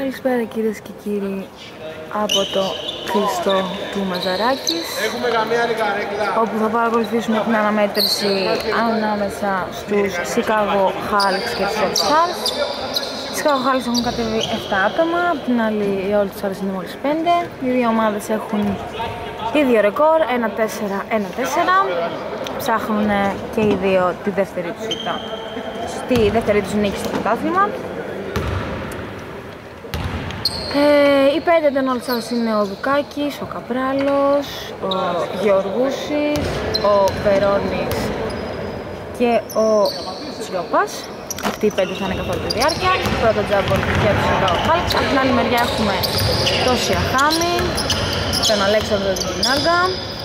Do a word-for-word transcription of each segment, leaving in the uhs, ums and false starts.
Καλησπέρα κυρίες και κύριοι από το κλειστό του Μαζαράκης, όπου θα παρακολουθήσουμε την αναμέτρηση ανάμεσα στους Chicago Hulks και τους Red Stars. Οι Chicago Hulks έχουν κατέβει επτά άτομα, απ' την άλλη οι όλες τις άλλες είναι μόλις πέντε. Οι δύο ομάδες έχουν ίδιο ρεκόρ, ένα τέσσερα ένα τέσσερα. Ψάχνουν και οι δύο τη δεύτερη τους ήττα, στη δεύτερη τους νίκη στο πρωτάθλημα. Ε, οι πέντε των All Stars είναι ο Δουκάκης, ο Καπράλος, ο Γεωργούσης, ο Βερώνης και ο Τσιόπας. Αυτοί οι πέντε θα είναι καθ' όλη τη διάρκεια. Πρώτο τζάμπολ για τους Chicago Hulks. Από την άλλη μεριά έχουμε τον Σιαχάμι, τον Αλέξανδρο Δικινάγκα,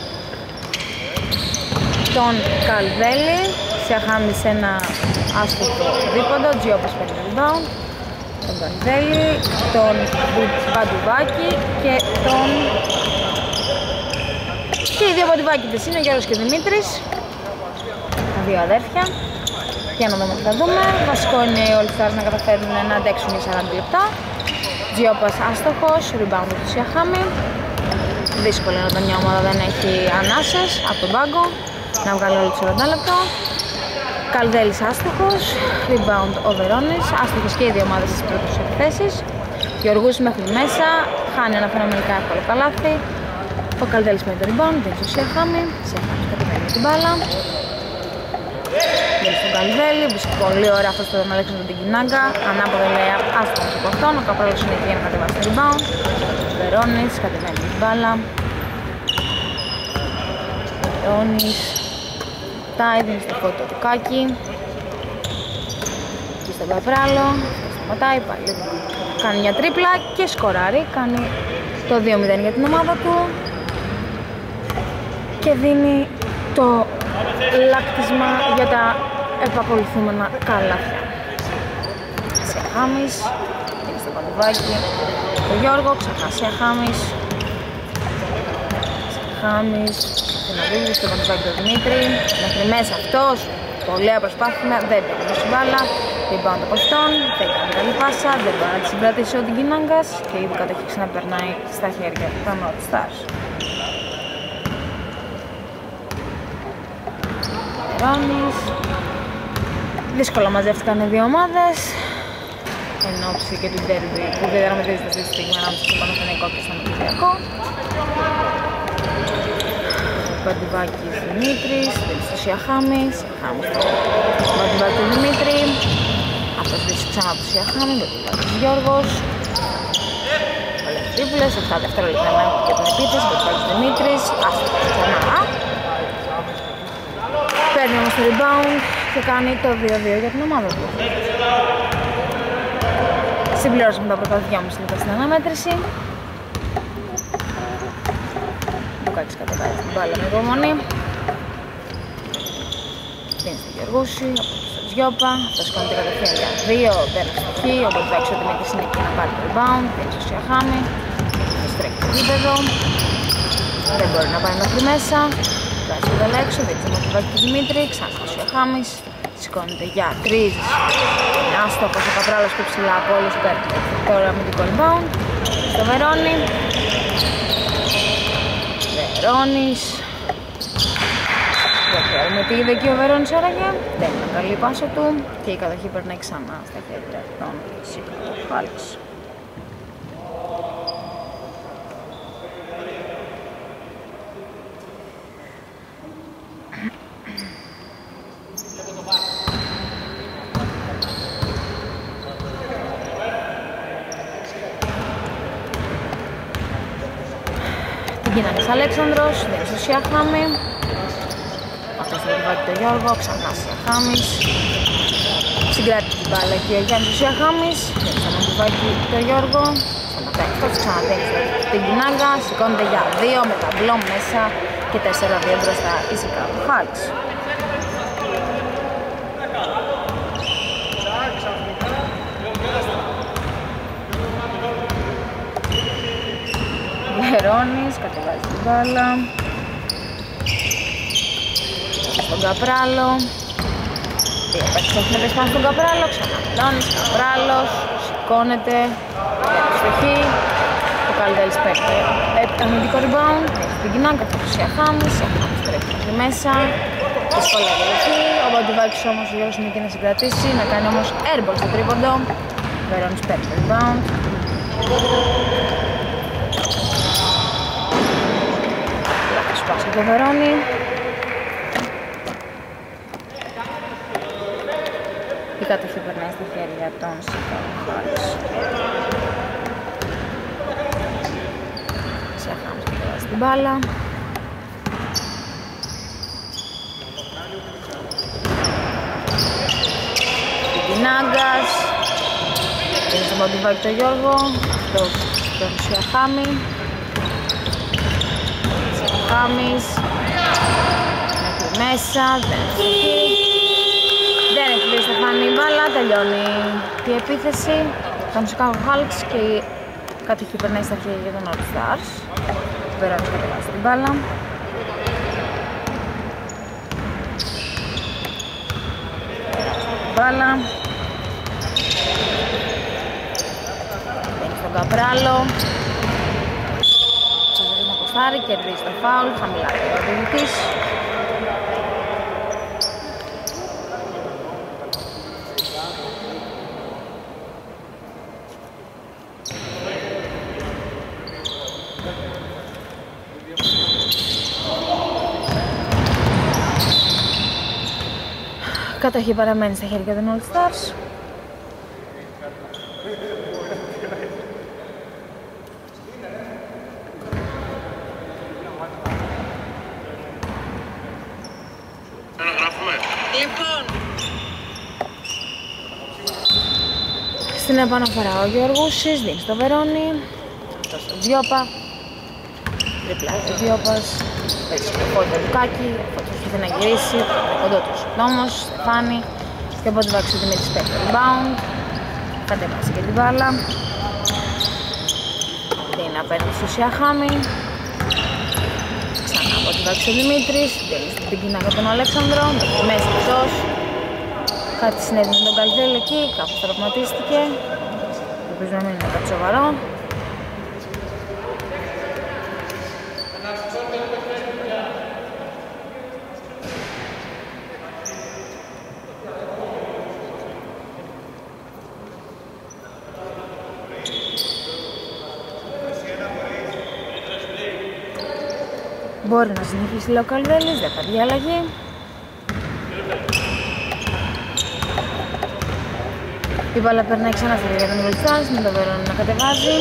τον Καλδέλη. Σιαχάμι σε ένα άστοχο δίποντο, Τζιόπας παίρνει το rebound, τον Καλδέλη, τον Μπαντουβάκη και τον... και οι δύο Μπαντουβάκηδες είναι ο Γιώργος και ο Δημήτρης, τα δύο αδέρφια. Για να δούμε τι θα δούμε. Βασικό είναι οι All Stars να καταφέρουν να αντέξουν για σαράντα λεπτά. Τζιόπας άστοχος, rebound του Σιαχάμι. Δύσκολο είναι όταν μια ομάδα δεν έχει ανάσες από τον πάγκο να βγάλει όλη τους σαράντα λεπτά. Καλδέλης άστοχος, rebound ο Βερώνης, άστοχος και οι δύο ομάδες στις πρώτες επιθέσεις. Γεωργούς μέχρι μέσα, χάνει ένα φαινομενικά εύκολο καλάθι. Ο Καλδέλης με το rebound, δεν στο Σιαχάμι, Σιαχάμι κατεβαίνει την μπάλα. Δίνει στον Καλδέλη, βρίσκει πολύ ωραία αυτό στον Αλέξανδρο Δικινάγκα, ανάποδο λέει άστοχος από αυτόν, ο Καπράλος είναι εκεί για να κατεβάσει το rebound. Ο Βερώνης κατεβαίνει την μπάλα. Ο Βερώνης δίνει στο φώτο του Κάκη και στον Καπράλο, σταματάει πάλι, κάνει μια τρίπλα και σκοράρει, κάνει το δύο μηδέν για την ομάδα του και δίνει το λάκτισμα για τα επακολουθούμενα καλάθια. Σιαχάμις, δίνει στο Παντουβάκι, το Γιώργο, ξανά Σιαχάμις, Σιαχάμις, να δίνει στο Παντουβάκι του Δημήτρη, μέχρι μέσα αυτός, πολύ προσπάθεια, δεν παίρνει στην μπάλα, rebound από αυτόν, δεν κάνει καλή πάσα, δεν μπορεί να τη συγκρατήσει ο Δικινάγκας και ήδη κατέχει ξαναπερνάει στα χέρια των All Stars. Βερώνης, δύσκολα μαζεύτηκαν οι δύο ομάδες εν όψη και του ντέρμπι που διαδραματίζεται αυτή τη στιγμή ανάμεσα στο Παναθηναϊκό και στον Ολυμπιακό. Μπαντουβάκης Δημήτρης, δίνει στο Σιαχάμι, Σιαχάμι στο Μπαντουβάκη Δημήτρη, αυτός βρίσκει ξανά το Σιαχάμι, Μπαντουβάκης Γιώργος. Πολλές τρίπλες, επτά δευτερόλεπτα και την επίθεση, Μπαντουβάκης Δημήτρης, άστοχος ξανά. Παίρνει όμως το rebound και κάνει το δύο δύο για την ομάδα του. Συμπληρώσαμε τα πρώτα δυόμιση λεπτά στην αναμέτρηση. Κάκης κατεβάζει την μπάλα με υπομονή. Δίνει στο Γεωργούση, από το Τζιόπα, αυτό σηκώνεται κατευθείαν για δύο, δεν ευστοχεί, οπότε θα έξω ότι με τη συνέχεια να πάρει το rebound, δίνει στο Σιαχάμι, στρέχει το γήπεδο, δεν μπορεί να πάει μέχρι μέσα, βγάζει το δέλα έξω, δίνει στο Μαρτιβάκι του Δημήτρη, ξανά ο Σιαχάμις, σηκώνεται για τρεις, είναι άστοχος ο Καπράλος και ψηλά από όλους, παίρνει τώρα με το rebound, στο Βερώνη. Βερώνης. Δεν ξέρουμε τι είδε και ο Βερώνης άραγε. Δεν είναι καλή πάσα του και η κατοχή περνάει ξανά στα χέρια των Chicago Hulks. Γίνανε Αλέξανδρος, δίνει στο Σιαχάμι. Αυτός θα βάλει το Γιώργο, ξανά Σιαχάμις. Συγκράτησε την μπάλα και ο Γιάννης ο Σιαχάμις. Δίνει στο Μαντουβάκι το Γιώργο. Σταματάει αυτός, ξαναδίνει στην Κινάγκα. Σηκώνεται για δύο με ταμπλό μέσα και τέσσερα δύο μπροστά οι Chicago Hulks. Βερώνης, κατεβάζει την μπάλα στον Καπράλο. Δύο παίκτες έχουν πέσει πάνω στον Καπράλο, ξανά Βερώνης, Καπράλος, σηκώνεται, Ευστοχή. Ο Καλδέλης παίρνει αμυντικό rebound. Έχει την κοινά καθώς η Αχάμις. Η Αχάμις τρέχει μέχρι μέσα. Δυσκολεύει εκεί. Ο Μπαντουβάκης όμως ο Γιώργος είναι και να συγκρατήσει. Να κάνει όμως airball στο τρίποντο. Ο Βερόνης παίρνει το rebound. Λάθος πάση το Βερόνη. Η κατοχή περνάει στα χέρια των Chicago Hawks. Σε Αχάμις που περάσει την μπάλα. Νάγκας, είναι στο Μπαντουβάκι το Γιώργο, αυτός στον Σιαχάμι, Σιαχάμις, μέχρι μέσα, δεν έχει δεν έχει βρει Στεφάνη η μπάλα, τελειώνει η επίθεση των Chicago Hawks και η κατοχή περνάει στα χέρια των All Stars. Βερόνης κατεβάζει την μπάλα. Μπάλα. Μπαίνει στον Καπράλο. Προσπαθεί να κοστάρει, κερδίζει το φάουλ, χαμηλά και ο διαιτητής. Κατοχή παραμένει στα χέρια των All Stars. Λοιπόν. Στην επαναφορά ο Γεωργούσης δίνει στο Βερόνι. Αυτός στο Διόπα. Τριπλάει ο Διόπας. Έτσι το πόδι του Λουκάκη. Αυτός θέλει να γυρίσει. Κοντό του Νόμος, Στεφάνη. Και οπότε βάξει ο Δημήτρης παίρνει το rebound. Κατέβασε και την μπάλα. Δίνει απέναντι στο Σιαχάμι. Ξανά από τη βάξει ο Δημήτρης. Τέλει στην κοινά για τον Αλέξανδρο. Μέσα εκτός. Κάτι συνέβη με τον Καλδέλ εκεί. Κάπως τραυματίστηκε. Ελπίζω να μην είναι κάτι σοβαρό. Μπορεί να συνεχίσει λέει ο Καλδέλης, δεν θα βγει αλλαγή. Η μπάλα περνάει ξανά στη διάρκεια των All Stars, με το Βερόνι να κατεβάζει.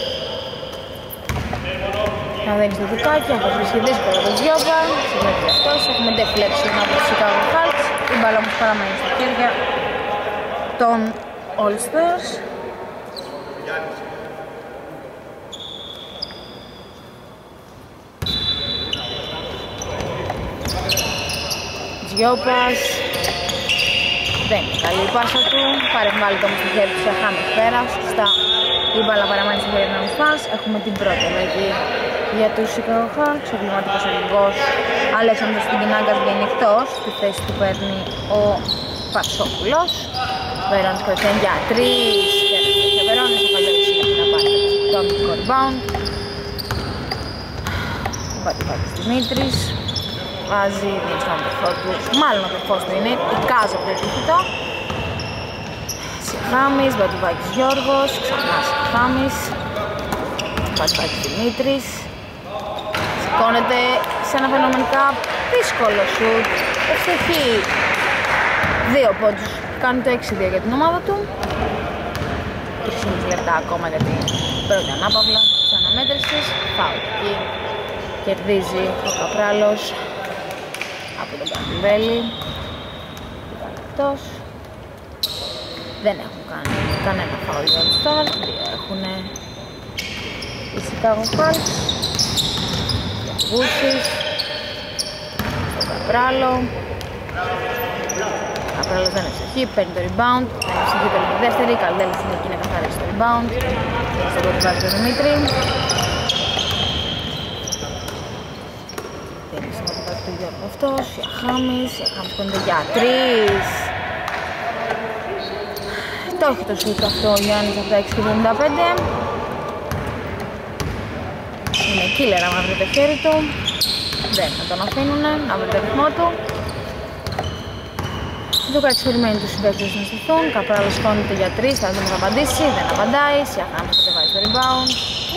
Να δίνει στο Δουκάκι, αυτό βρίσκει δύσκολο το Διόπα. Συγγνώμη και αυτός, έχουμε deflection από τους Chicago Hawks. Η μπάλα όμως παραμένει στα χέρια των All Stars. Διόπας. Δεν είναι καλή η πάσα του. Παρεμβάλλει το στο χέρι του Σιαχάμι πέρα. Σωστά η μπάλα παραμένει στα χέρια των All Stars. Έχουμε την πρώτη αλλαγή για τους Chicago Hawks. Ο κλιματικός αρχηγός Αλέξανδρος Πιγκινάγκας βγαίνει εκτός. Στη θέση του παίρνει ο Παυσόπουλος. Βερόνης κρατάει για τρεις. Και ο Βερόνης ο Καλδέλης να πάρει το αμυντικό rebound. Ο Πατηβάκης Δημήτρης. Βάζει την στον αδερφό του, μάλλον ο αδερφός του είναι, η Κάζα από το επίθετο. Σιαχάμις, Μπαντουβάκης Γιώργος, ξανά Σιαχάμις. Μπαντουβάκης Δημήτρης. Σηκώνεται σε ένα φαινομενικά δύσκολο σουτ. Ευτυχή δύο πόντους. Κάνει το έξι δύο για την ομάδα του. τρία και μισό λεπτά ακόμα για την πρώτη ανάπαυλα της αναμέτρησης. Φάουλ εκεί. Κερδίζει ο Καπράλος από τον Καπιβέλη. Ήταν εκτός. Δεν έχουν κάνει κανένα φάουλ για All Stars. Έχουν οι Chicago Hawks. Γούσης. Στον Καπράλο. Ο Καπράλος δεν έχει εκεί, παίρνει το rebound. Δεν έχει εκεί, παίρνει τη δεύτερη. Η Καλδέλης είναι εκεί να καθαρίσει το rebound. Στον Καπράλο του Δημήτρη. Το Γιώργο αυτός, η Αχάμις, η Αχάμις πέντε για τρεις. Το έχει το σούτ αυτό ο Γιάννης από τα έξι εβδομήντα πέντε. Είναι killer άμα βρει το χέρι του. Δεν θα τον αφήνουνε να βρει το ρυθμό του. Ντουκάκης περιμένει τους συμπαίκτες να στηθούν. Καπράλος σηκώνεται για τρεις, θα δούμε θα απαντήσει. Δεν απαντάει. Σιαχάμις κατεβάζει το rebound.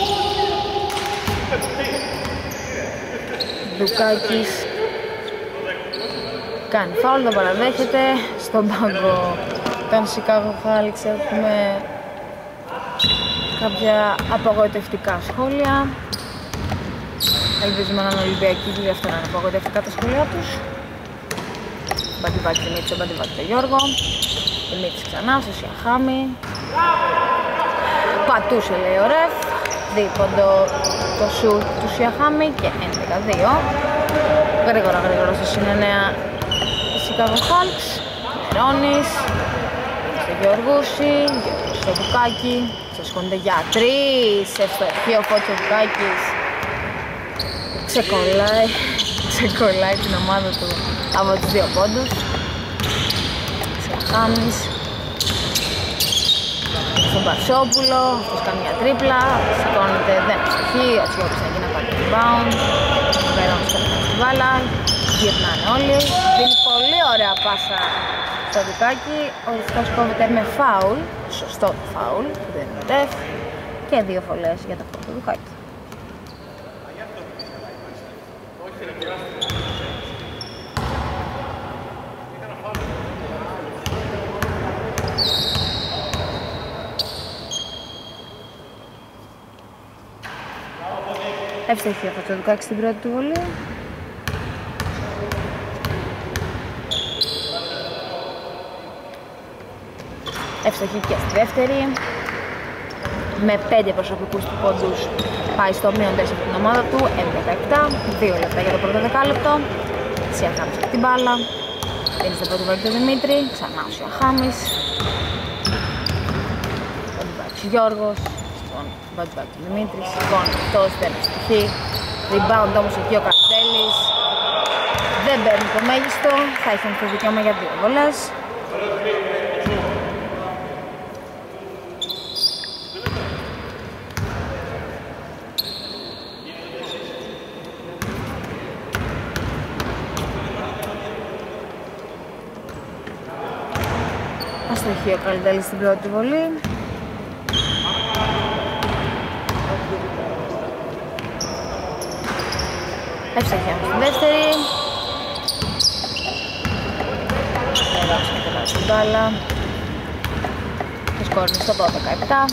Ντουκάκης κάνει φάουλ, το παραδέχεται. Στον πάγκο των Chicago Hulks έχουμε κάποια απογοητευτικά σχόλια. Ελπίζουμε να είναι Ολυμπιακοί και γι' αυτό να είναι απογοητευτικά τα σχόλια τους. Μπαντιβάκι Δημήτρης, Μπαντιβάκι το Γιώργο. Δημήτρης ξανά στο Σιαχάμι. Πατούσε λέει ο ρεφ. Δίποντο το σουτ του Σιαχάμι και έντεκα δύο. Γρήγορα γρήγορα στο συν εννέα Chicago Hulks. Μερώνης. Στο Γιώργουσι. Στο Ντουκάκι. Στο σκόνται για τρεις. Ευστοχή ο Φώτης ο Ντουκάκης. Ξεκολλάει. Ξεκολλάει την ομάδα του από τους δύο πόντους. Σιαχάμις. Στον Παρσόπουλο, αυτός κάνει μια τρίπλα. Σηκώνεται, δεν ευστοχεί. Ο Τσιόπης να γίνει να πάρει το rebound. Ο Βερόνης κατεβάζει την μπάλα. Γυρνάνε όλοι. Δίνει πολύ ωραία πάσα στο Ντουκάκι. Ο Ρυθκός κόβεται με φάουλ. Σωστό το φάουλ που δεν είναι ρεφ. Και δύο φωλές για το πρώτο Ντουκάκι. Εύστοχη από το Ντουκάκι στην πρώτη του βολή. Εύστοχη και στη δεύτερη. Με πέντε προσωπικούς του πόντους πάει στο μείον τέσσερα από την ομάδα του. έντεκα επτά, δύο λεπτά για το πρώτο δεκάλεπτο. Σιαχάμις από την μπάλα. Δίνει στο πρώτο βολή του Δημήτρη. Ξανά ο Σιαχάμις. Ο Ντουκάκης Γιώργος. Μπαντιβάκι του Δημήτρης, σηκώνει αυτός, δεν ευστοχεί. Rebound όμως εκεί ο Καρτέλης. Δεν παίρνει το μέγιστο, θα έχει το δικαίωμα για δύο βολές. Αστοχεί ο Καρτέλης στην πρώτη βολή. Εύστοχη στη δεύτερη. Περάσει και κατεβάζει την μπάλα. Το σκορ είναι στο δώδεκα επτά.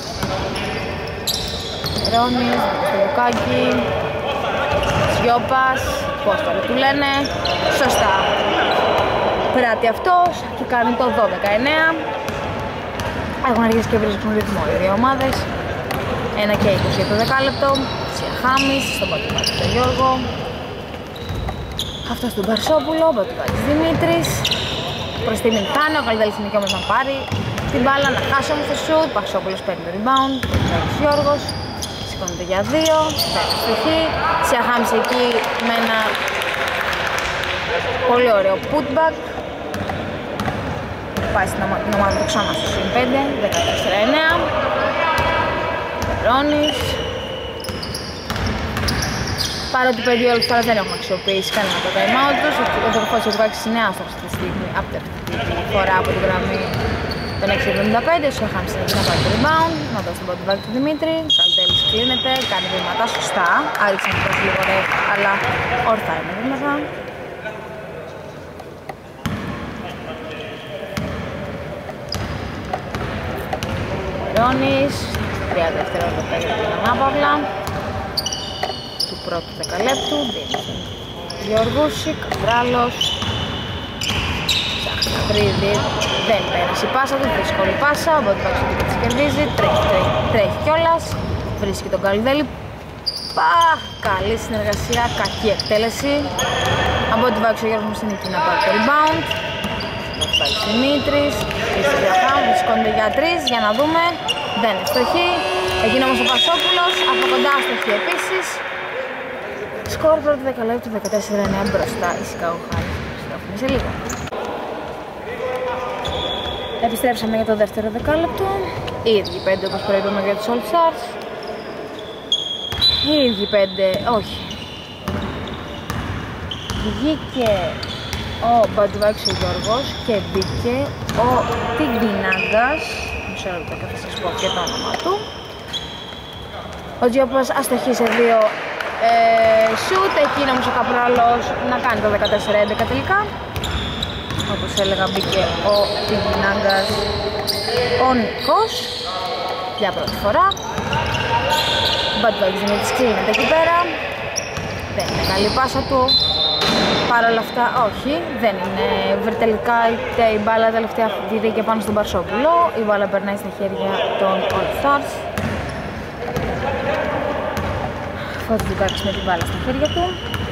Ρόνης, στο Ντουκάκι. Σιώπας. Πώς τώρα του λένε. Σωστά. Πράττει αυτός και κάνει το δώδεκα εννέα. Έχουν αρχίσει και βρίσκουν ρυθμό οι δύο ομάδες. ένα και είκοσι για το δεκάλεπτο. Σιαχάμις, στον Μπαντιβάκι του Γιώργο. Αυτός του Μπαρσόπουλο, ο Μπαντιβάκης Δημήτρης. Προς στιγμή κάνει, ο Καλδέλης είναι και όμως να πάρει την μπάλα, να χάσει όμως το σουτ. Μπαρσόπουλος παίρνει το rebound, ο Μπαντιβάκης Γιώργος. Σηκώνεται για δύο, δεν ευστοχεί. Σιαχάμις εκεί με ένα πολύ ωραίο putback. Πάει στην ομάδα του ξανά στο συν πέντε, δεκατέσσερα εννέα. Βερόνης. Παρότι οι παιδί όλες τις φορές δεν έχουν αξιοποιήσει κανένα από το time out τους, ο Δροφός ο Ντουκάκης είναι άστοχος αυτή τη στιγμή από τη φορά από την γραμμή των έξι εβδομήντα πέντε. Ο Σιαχάμις είναι να πάρει το rebound, να δώσει τον Μπαντιβάκι του Δημήτρη. Καλτέλης κλείνεται, κάνει βήματα σωστά, άριξε να φτάσει λίγο ρεφ, αλλά όρθα είναι βήματα. Βερόνης, τριάντα δευτερόλεπτα για την ανάπαυλα του πρώτου δεκαλέπτου. Γιώργουσι, Καπράλος. Ψάχνει να βρει, δεν πέρασε η πάσα του, δύσκολη πάσα, ο Μπαντιβάκης του της κερδίζει, τρέχει, τρέχει, τρέχει κιόλας, βρίσκει τον Καλδέλη. Παχ, καλή συνεργασία, κακή εκτέλεση. Ο Μπαντιβάκης ο Γιώργος είναι εκεί να πάρει το rebound. Ο Μπαντιβάκης Δημήτρης, βρίσκονται για τρεις, για να δούμε, δεν είναι φτωχή. Έγινε όμως ο Πασόπουλος, από κοντά στοχή επίσης. Σκορ πρώτο δεκαλέπτου δεκατέσσερα εννέα μπροστά η Chicago Hulks. Επιστρέφουμε σε λίγο. Επιστρέψαμε για το δεύτερο δεκάλεπτο. Οι ίδιοι πέντε όπως προείπαμε για τους All Stars. Οι ίδιοι πέντε, όχι. Βγήκε ο Μπατζουβάκης ο Γιώργος και μπήκε ο Τιγκινάγκας. Μισό λεπτό και θα σας πω και το όνομα του. Ο Τζιόπας αστοχεί σε δύο ε, σουτ, εκείνο όμως ο Καπράλος να κάνει το δεκατέσσερα έντεκα τελικά. Όπως έλεγα μπήκε ο Τιγκινάγκας, ο Νικός για πρώτη φορά. Ο Μπατζουβάκης Δημήτρης κλείνεται εκεί πέρα. Δεν είναι καλή πάσα του. Παρ' όλα αυτά, όχι, δεν είναι. Τελικά η μπάλα τελευταία βγήκε πάνω στον Παρσόπουλο. Η μπάλα περνάει στα χέρια των All Stars. Φώτης Λουκάκης με την μπάλα στα χέρια του.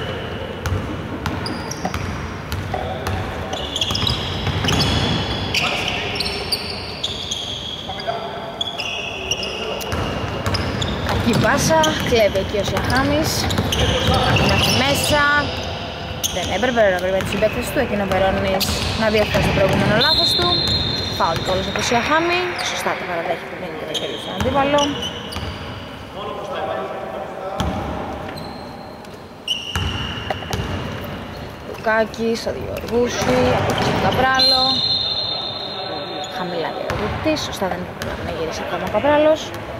Κακή πάσα, κλέβει εκεί ο Σιαχάμης. Είναι μέσα. Δεν έπρεπε να βρει τους συμπαίκτες του, εκείνο ο Βερόνης να διορθώσει το προηγούμενο λάθος του. Φάουλ κόλλος από το Σιαχάμι, σωστά το παραδέχει που δίνει και το χέρι στον αντίπαλο. Λουκάκης, ο Διοργούση, από τον Καπράλο. Χαμηλά λέει ο διοκτής, σωστά δεν έπρεπε να γυρίσει ακόμα ο Καπράλος.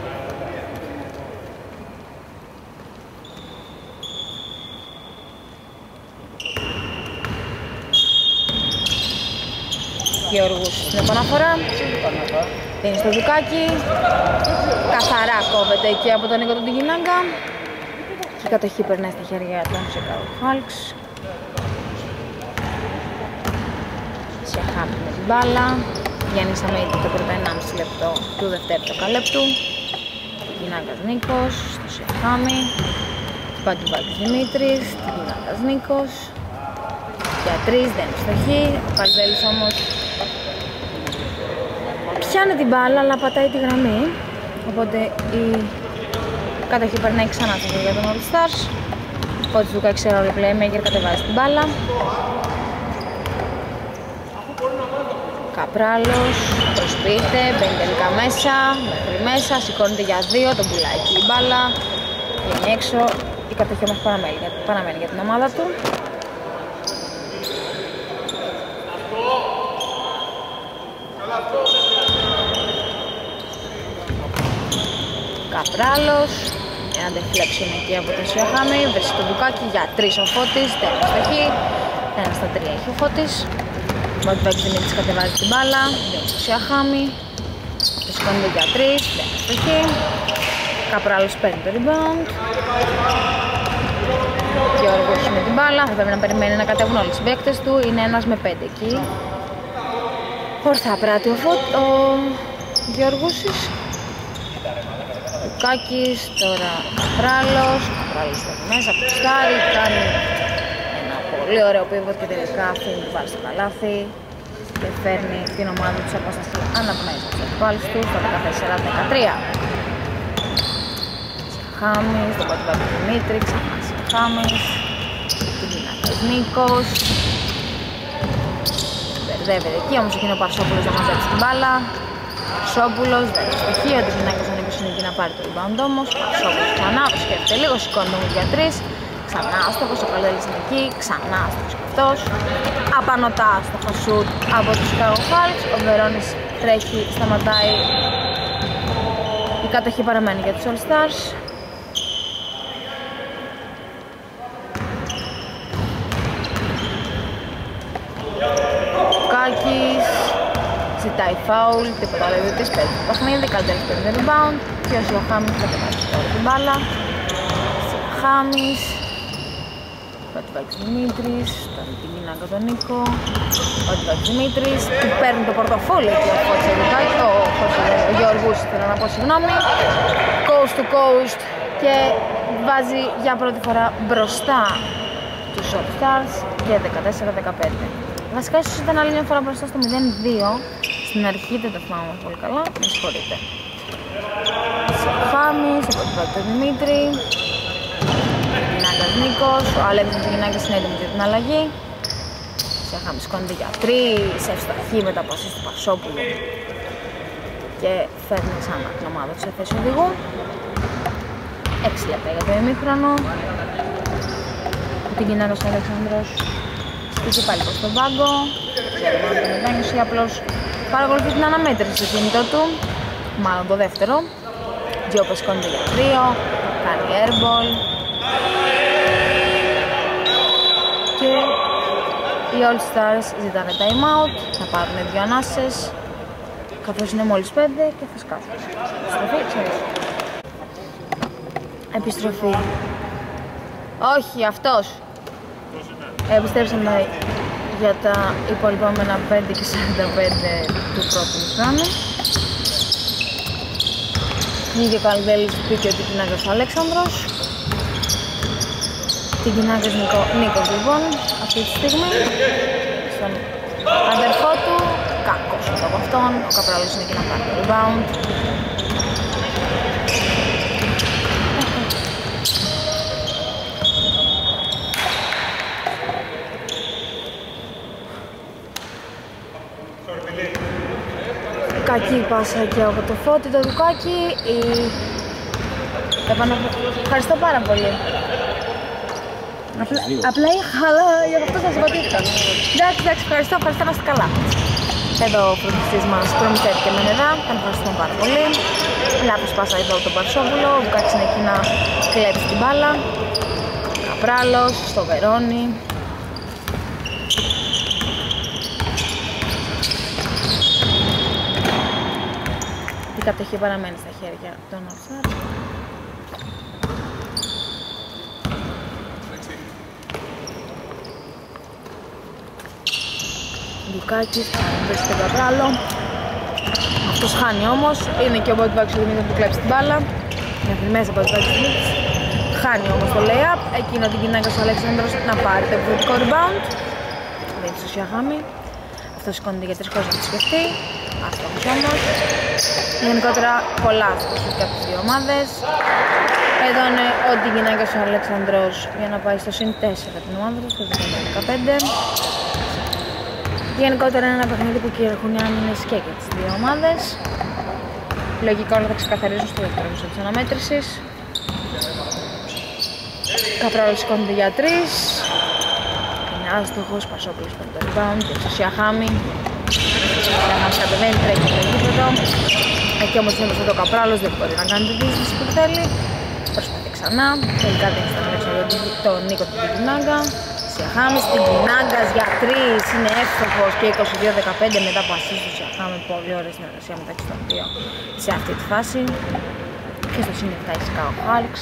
Γιώργους στην επαναφορά, δίνει στο Δουκάκι, καθαρά κόβεται εκεί από τον Νίκο τον Τιγκινάγκα και η κατοχή περνάει στα χέρια των Chicago Hawks. Σιαχάμι με την μπάλα, Γιάννης Αμέιτη το πρώτο ενάμιση λεπτό του δευτέρου δεκαλέπτου. Τιγκινάγκας Νίκος, στο Σιαχάμι, Μπατζουβάκης Δημήτρης, Τιγκινάγκας Νίκος. Για τρεις δεν είναι στοχή, ο Καλβέλης όμως πιάνει την μπάλα αλλά πατάει τη γραμμή, οπότε η κατοχή περνάει ξανά στα χέρια των All Stars. Ο Τζουκάκης σε ρόλο playmaker κατεβάζει την μπάλα. Καπράλος προσποιείται, μπαίνει τελικά μέσα, μέχρι μέσα, σηκώνεται για δύο, τον πουλάει εκεί η μπάλα, βγαίνει έξω, η κατοχή όμως παραμένει, παραμένει για την ομάδα του. Καπράλος, ένα αντεφλέξιο είναι εκεί από το Σιαχάμι, βρίσκει το Μπουκάκι για τρεις ο Φώτης, τέλος στοχή, ένα στα τρία έχει ο Φώτης. Ο Μπατζουβάκης Δημήτρης κατεβάζει την μπάλα, δίνει στο Σιαχάμι, το σηκώνεται για τρεις, τέλος στοχή. Καπράλος παίρνει το rebound. Γιώργος με την μπάλα, θα πρέπει να περιμένει να κατέβουν όλοι οι συμπαίκτες του, είναι ένας με πέντε εκεί. Ορθά πράττει ο, Φω... ο Γιώργουσης. Λουκάκης, τώρα ο Καπράλος, ο Καπράλος παίρνει μέσα από το στάρι, κάνει ένα πολύ ωραίο pivot και τελικά αφήνει την μπάλα στο καλάθι και φέρνει την ομάδα του σε απόσταση αναπνέει από τους αντιπάλους του στο δεκατέσσερα δεκατρία. Σιαχάμις, τον Μπατζουβάκη Δημήτρη, ξανά Σιαχάμις, Τιγκινάγκας Νίκος. Μπερδεύεται εκεί, όμως εκείνο ο Παρσόπουλος να μαζέψει την μπάλα. Παρσόπουλος, δεν είναι στοιχείο, ο Τιγκινάγκας είναι πίσω εκεί να πάρει το rebound όμως. Παρσόπουλος ξανά, το σκέφτεται λίγο, σηκώνει όμως για τρεις. Ξανά άστοχος, ο Καλδέλης είναι εκεί, ξανά άστοχος και αυτός. Απανωτά άστοχο σουτ από τους Chicago Hawks. Ο Βερόνης τρέχει, σταματάει. Η κατοχή παραμένει για τους All Stars. Κάκης ζητάει φάουλ, τίποτα άλλο διότι παίζει το παιχνίδι, Καλδέλης παίρνει το rebound και ο Σιαχάμις θα κατεβάσει τώρα την μπάλα. Σιαχάμις, Μπατζουβάκης Δημήτρης, τον Τιγκινάγκα τον Νίκο, ο Μπατζουβάκης Δημήτρης, του παίρνει το πορτοφόλι και ο Φώτης Λουκάκης, ο, ο Γιώργους θέλω να πω συγγνώμη, coast to coast και βάζει για πρώτη φορά μπροστά τους All Stars και δεκατέσσερα δεκαπέντε. Βασικά ίσως ήταν άλλη μια φορά μπροστά στο μηδέν δύο, στην αρχή δεν το θυμάμαι πολύ καλά, με συγχωρείτε. Σιαχάμις, ο Μπατζουβάκης Δημήτρη, Τιγκινάγκας Νίκος, ο Αλέξης Τιγκινάγκας είναι έτοιμος για την αλλαγή. Σιαχάμις σηκώνεται για τρεις, ευστοχή με τα πασίς του Πασόπουλου και φέρνει ξανά την ομάδα του σε θέση οδηγού. έξι λεπτά για το ημίχρονο. Την Κινάκας ο Αλεξάνδρος στήχει πάλι προς τον πάγκο. Ξέρουμε αν τον μετάνιωσε ή απλώς παρακολουθεί την αναμέτρηση στο κινητό του. Μάλλον το δεύτερο. Τζιόπας σηκώνεται για δύο, κάνει airball. Και οι All Stars ζητάνε time out, θα πάρουν δύο ανάσες. Καθώς είναι μόλις πέντε και θα σκάσουν. Επιστροφή, ξέρεις. Επιστροφή. Όχι, αυτός. Επιστρέψαμε για τα υπολοιπόμενα πέντε και σαράντα πέντε του πρώτου χρόνου. Νίκη ο Καλδέλης πήγε ο Τικινάκας ο Αλέξανδρος. Τικινάκας Νίκο, Νίκος λοιπόν αυτή τη στιγμή στον αδερφό του. Κακός από αυτόν, ο Καπράλος είναι και να πάρει το rebound. Κακή πάσα και από το Φώτη, το Δουκάκι. Η... Επανα... Ευχαριστώ πάρα πολύ. Απλά, απλά είχα, αλλά για αυτό σας βοηθήθηκα. Εντάξει, εντάξει, ευχαριστώ, ευχαριστώ να είστε καλά. Εδώ ο φροντιστής μας προμηθεύει και εμένα εδώ, τον ευχαριστούμε πάρα πολύ. Λάπης πάσα εδώ τον Παρσόπουλο, ο Βουκάκης είναι εκεί να κλέψει την μπάλα. Καπράλος, στο Βερόνι. Η κατοχή παραμένει στα χέρια των Ορσάρ. Λουκάκης, βρίσκει τον Καπράλο. Αυτός χάνει όμως, είναι και ο Μποτβάκης ο Δημήτρης που κλέψει την μπάλα. Μέχρι μέσα από τον Μποτβάκης. Χάνει όμως το lay-up, εκείνο την Κινάκας ο Αλέξανδρος να πάρει το επιθετικό rebound. Δεν είναι σωστή αγάμη. Αυτό σηκώνεται για τρεις χώρες να τη σκεφτεί. Άστοχος όμως. Γενικότερα πολλά άστοχος και από τις δύο ομάδες. Εδώ είναι ο Κινάκας ο Αλέξανδρος για να πάει στο συν τέσσερα την ομάδα του, στο δεκαπέντε. Γενικότερα είναι ένα παιχνίδι που κυριαρχούν οι άμυνες και για τις δύο ομάδες. Λογικά όλα θα ξεκαθαρίζουν στο δεύτερο μισό της αναμέτρησης. Καπράλος σηκώνεται για τρεις. Είναι άστοχος, Πασόπουλος παίρνει το rebound, εξουσία Χάμι. Για να κατεβαίνει, τρέχει στο γήπεδο. Εκεί όμως είναι μπροστά το Καπράλος, δεν μπορεί να κάνει τη δίσδυση που θέλει. Προσπαθεί ξανά, τελικά δεν θα μιλήσω για τον Νίκο του Κινάγκα. Σιαχάμι στην Κινάγκας για τρεις, είναι εύστοχος και είκοσι δύο δεκαπέντε μετά από ασίστ του Σιαχάμι. Πολύ ωραία συνεργασία μεταξύ των δύο σε αυτή τη φάση. Και στο συν επτά εις ο Χάλξ.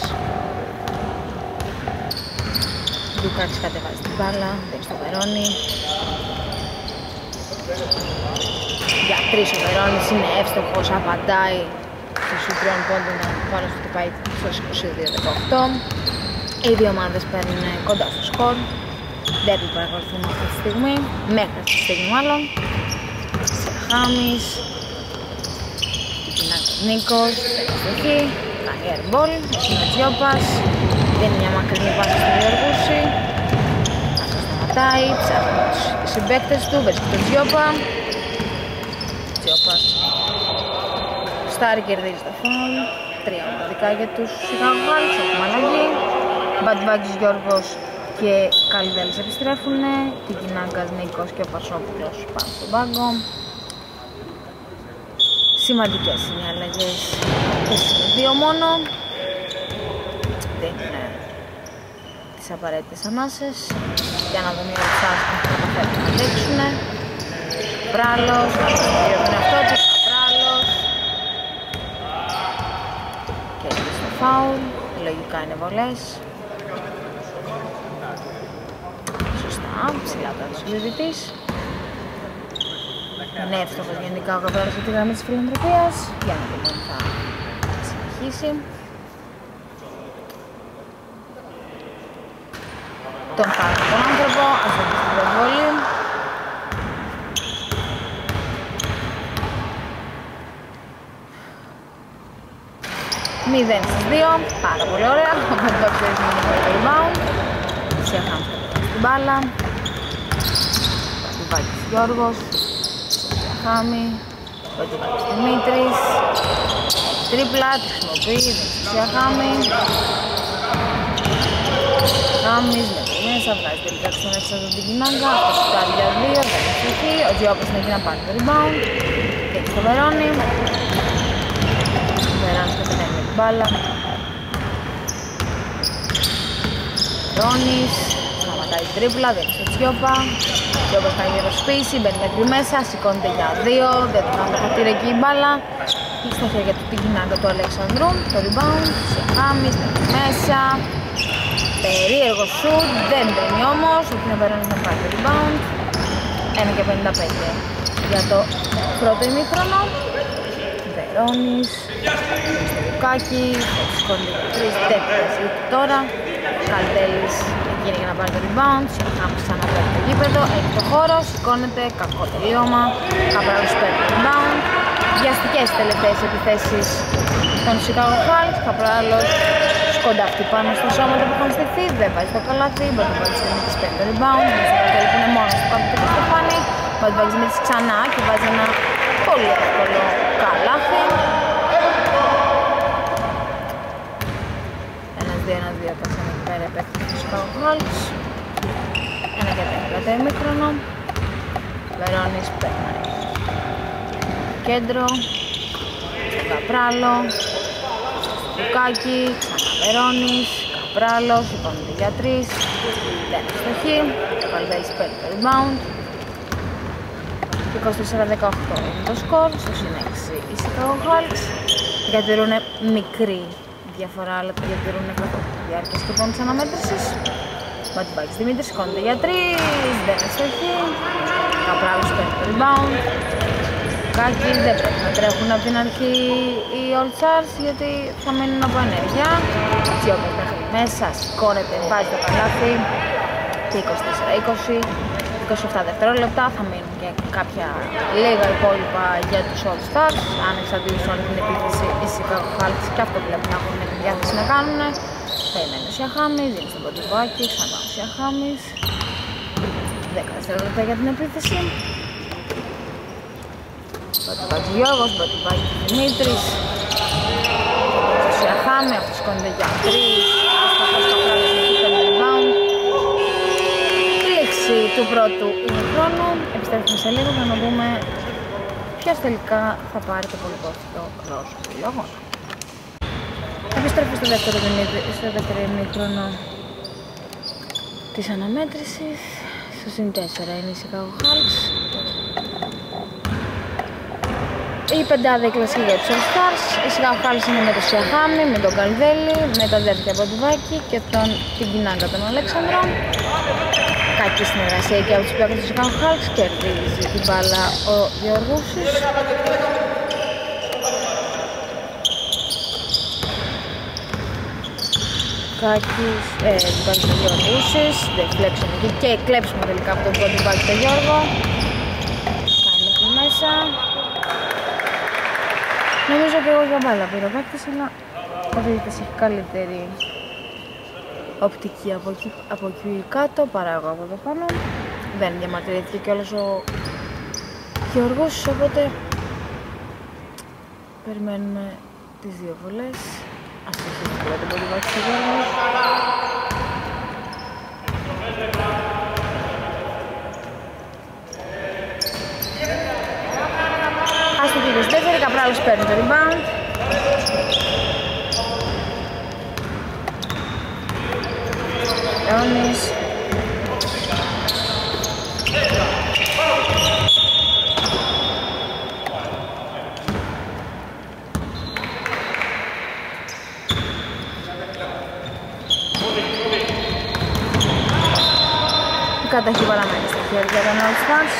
Λουκάκης κατεβάζει την μπάλα, δέχει στο Βερόνι. Για τρεις ο Βερόνις είναι εύστοχος, απαντάει στους τριών πόντων να βάλω στο τυπάει στους είκοσι δύο δεκαοκτώ. Οι δύο ομάδες παίρνουν κοντά στο σκορ. Δεν που παρακολουθούμε αυτή τη στιγμή, μέχρι αυτή τη στιγμή μάλλον. Σιαχάμις, Κινάκας Νίκος, εκεί, κάνει airball, είναι ο Τζιόπας, δίνει μια μακρινή πάση στο Διοργούση. Αυτό σταματάει, ψάχνει τους συμπαίκτες του, βρίσκει τον Τζιόπα. Τζιόπας, Στάρι κερδίζει το φάουλ, τρία ομαδικά για τους Σιγαγάλς, έχουμε αλλαγή. Μπατβάκης Γιώργος και Καλυδέλης επιστρέφουν, την Κινάγκας Νίκος και ο Πασόπουλος πάνω στον πάγκο. Σημαντικές είναι οι αλλαγές και στις δύο μόνο. Δίνουν τις απαραίτητες ανάσες για να δούμε οι Ορσάρς αν θα καταφέρουν να αντέξουν. Πράλος, είναι αυτό του, Πράλος. Και έτσι στο φάουλ, λογικά είναι βολές. Σωστά, ψηλά τώρα ο συζητητής. Είναι εύστοχος γενικά ο Καπράλος από τη γραμμή της φιλανθρωπίας. Για να δούμε αν θα συνεχίσει. Τον πάρει τον άνθρωπο, ας δούμε την προβολή. μηδέν στις δύο, πάρα πολύ ωραία. Ο Μπαντόξερης είναι με το rebound. Σιαχάμς στην μπάλα. Πατουβάκης Γιώργος. Σιαχάμι. Μπατζουβάκης Δημήτρης. Τρίπλα, τη χρησιμοποιεί, δεξιά Χάμι. Χάμις με τη μέσα, βγάζει τελικά στον έξω από την Κινάγκα. Αυτό σουτάρει για δύο, δεν έχει. Ο Τζιόπας είναι εκεί να πάρει το rebound. Και έχει το Βερόνι. Ο Βερόνις κατεβαίνει με την μπάλα. Βερόνις. Σταματάει τρίπλα, δεν έχει το Τζιόπα. Ο Τζιόπας κάνει μια προσπίση, μπαίνει μέχρι μέσα, σηκώνεται για δύο. Δεν του κάνει το χατήρι εκεί η μπάλα. Έχει στα χέρια του την Κινάγκα του Αλεξανδρού. Το rebound, σε Χάμις, μέσα. Περίεργο σουτ, δεν μπαίνει όμως, ο Βερόνις να πάρει το rebound. ένα και πενήντα πέντε για το πρώτο ημίχρονο. Βερόνις, στο Λουκάκι, σηκώνει τρεις τέτοιες τώρα. Καλτέλης εκείνη για να πάρει το rebound, Χάμις ξαναπαίρνει το γήπεδο, έχει το χώρο, σηκώνεται, κακό τελείωμα. Καπράλος παίρνει το rebound. Βιαστικές τελευταίες επιθέσεις των Chicago Bulls, Καπράλος κοντά αυτή πάνω στα σώματα που είχαν στηθεί, δεν βάζει το καλάθι, Μπατζουβάκης Δημήτρης παίρνει το rebound, Μπατζουβάκης που είναι μόνος του κάτω το στεφάνι, Μπατζουβάκης Δημήτρης ξανά και βάζει ένα πολύ εύκολο καλάθι. Ένας δύο, ένας δύο, πέσανε εκεί πέρα επέκταση του Chicago Bulls. Ένα και τέσσερα το ημίχρονο. Βερόνις παίρνει κέντρο, Καπράλο, Λουκάκι, ξανά Βερόνις, Καπράλος, σηκώνεται για τρεις, δεν ευστοχεί, ο Καλδέλης παίρνει το rebound. είκοσι τέσσερα δεκαοκτώ είναι το σκορ, στο συνέχιση οι Chicago Bulls διατηρούν μικρή διαφορά, αλλά διατηρούν κατά τη διάρκεια σκοπών της αναμέτρησης. Μπατζουβάκης Δημήτρης, σηκώνεται για τρεις, δεν ευστοχεί, Καπράλος παίρνει το rebound. Λουκάκι, δεν πρέπει να τρέχουν από την αρχή οι All Stars γιατί θα μείνουν από ενέργεια. Τζιόπας μέχρι μέσα, σηκώνεται, βάζει το καλάθι και είκοσι τέσσερα είκοσι, είκοσι επτά δευτερόλεπτα. Θα μείνουν και κάποια λίγα υπόλοιπα για τους All Stars. Αν εξαντλήσουν όλη την επίθεση οι Chicago Bulls και αυτό πρέπει να έχουν τη διάθεση να κάνουν. Περιμένει ο Σιαχάμις, δίνει στον Μπατζουβάκη, ξανά ο Σιαχάμις. δέκα δευτερόλεπτα για την επίθεση. Μπατζουβάκης Γιώργος, Μπατζουβάκης Δημήτρης. Ο Σιαχάμι, αυτός σηκώνεται για τρεις. Άστοχος το κράτος με το rebound. Λήξη του πρώτου ημιχρόνου. Επιστρέφουμε σε λίγο για να δούμε ποιος τελικά θα πάρει το πολυκόστητο ρόλο του λόγου. Επιστρέφουμε στο δεύτερο, στο δεύτερο ημίχρονο της αναμέτρησης. Στο συν τέσσερα είναι οι Chicago Bulls. Η πεντάδα η κλασική για τους All Stars. Οι Chicago Bulls είναι με το Σιαχάμι, με τον Καλδέλη, με τα αδέρφια Μπατζουβάκη και τον, την Κινάγκα τον Αλέξανδρο. Κακή συνεργασία και από τους παίκτες του Chicago Bulls, κερδίζει την μπάλα ο Γεωργούσης. Κάκης, ε, υπάρχει ο Γεωργούσης, deflection εκεί και κλέψουμε τελικά από τον Μπατζουβάκη τον Γιώργο. Κάνει μέχρι μέσα. Νομίζω και εγώ για μπάλα πήρε ο παίκτης, αλλά ο διαιτητής έχει καλύτερη οπτική από εκεί, από εκεί κάτω παρά εγώ από εδώ πάνω. Δεν διαμαρτυρήθηκε κιόλας ο Γιώργος, οπότε περιμένουμε τις δύο βολές. Ας αρχίσουμε τώρα τον Μπατζουβάκη στο Γιώργος. Στο είκοσι τέσσερα, Καπράλος παίρνει το rebound. Βερόνις. Η κατοχή παραμένει στα χέρια των All Stars.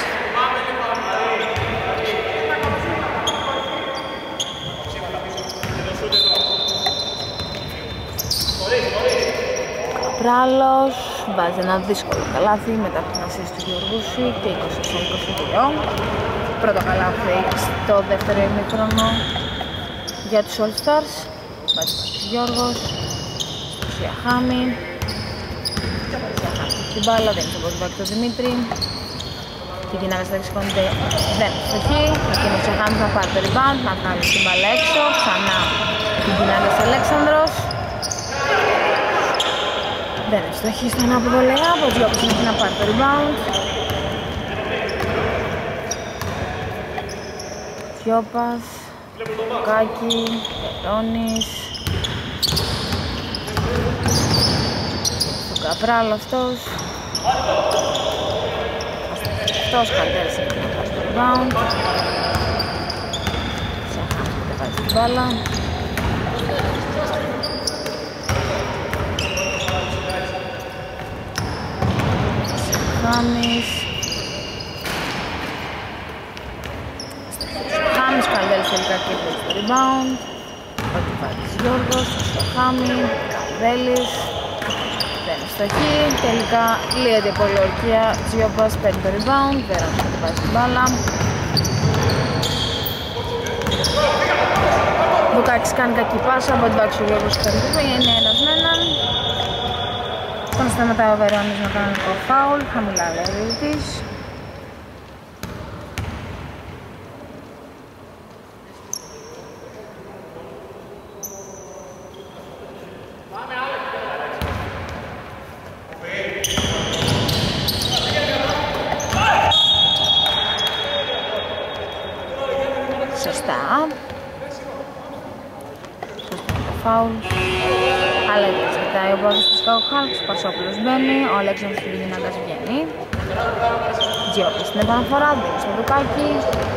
Καπράλος βάζει ένα δύσκολο καλάθι μετά από την ασίστ του Γεωργούση και είκοσι είκοσι δύο. Πρώτο καλάθι στο δεύτερο ημίχρονο για τους All Stars. Βάζει ο Γιώργος, στο Σιαχάμι. Στην μπάλα, δεν είναι στον Μπατζουβάκη τον Δημήτρη. Και εκεί να σηκώνεται, δεν στοχεί. Εκεί ο Τσεχάμις θα πάρει το rebound, να βγάλει την μπάλα έξω. Ξανά την Κινάγας Αλέξανδρος. Δεν στοχεί στον άποδο layup, ο Τζιόπης έχει να πάρει το rebound. Τζιόπας, Κάκη, Περώνης. Στον Καπράλ αυτός. Αυτός κατέρασε και να πάρει το rebound. Ξεχάμε και βάζει την μπάλα. Χάμις. Χάμις Καλδέλης τελικά και έχει το rebound. Ό,τι βάζει Γιώργος, στο Χάμι, Καλδέλης. Δεν είναι στοχή, τελικά λύεται η πολιορκία. Τζιόπας παίρνει το rebound, Βέρανος κατεβάζει την μπάλα. Βουκάκης κάνει κακή πάσα, από την βάξει ο Γιώργος κατεβάζει, είναι ένας με έναν. Τον σταματάει ο Βερόνης να κάνει το φάουλ, χαμηλά λέει ο διαιτητής. Σωστά. Σωστά το φάουλ. Αλλά έτσι ζητάει ο πόδος του Chicago Hulks, ο Πασόπουλος μπαίνει, ο Αλέξανδρος του Βηγινάγκας βγαίνει. Τζιόπης στην επαναφορά, δίνει στο Δουκάκι.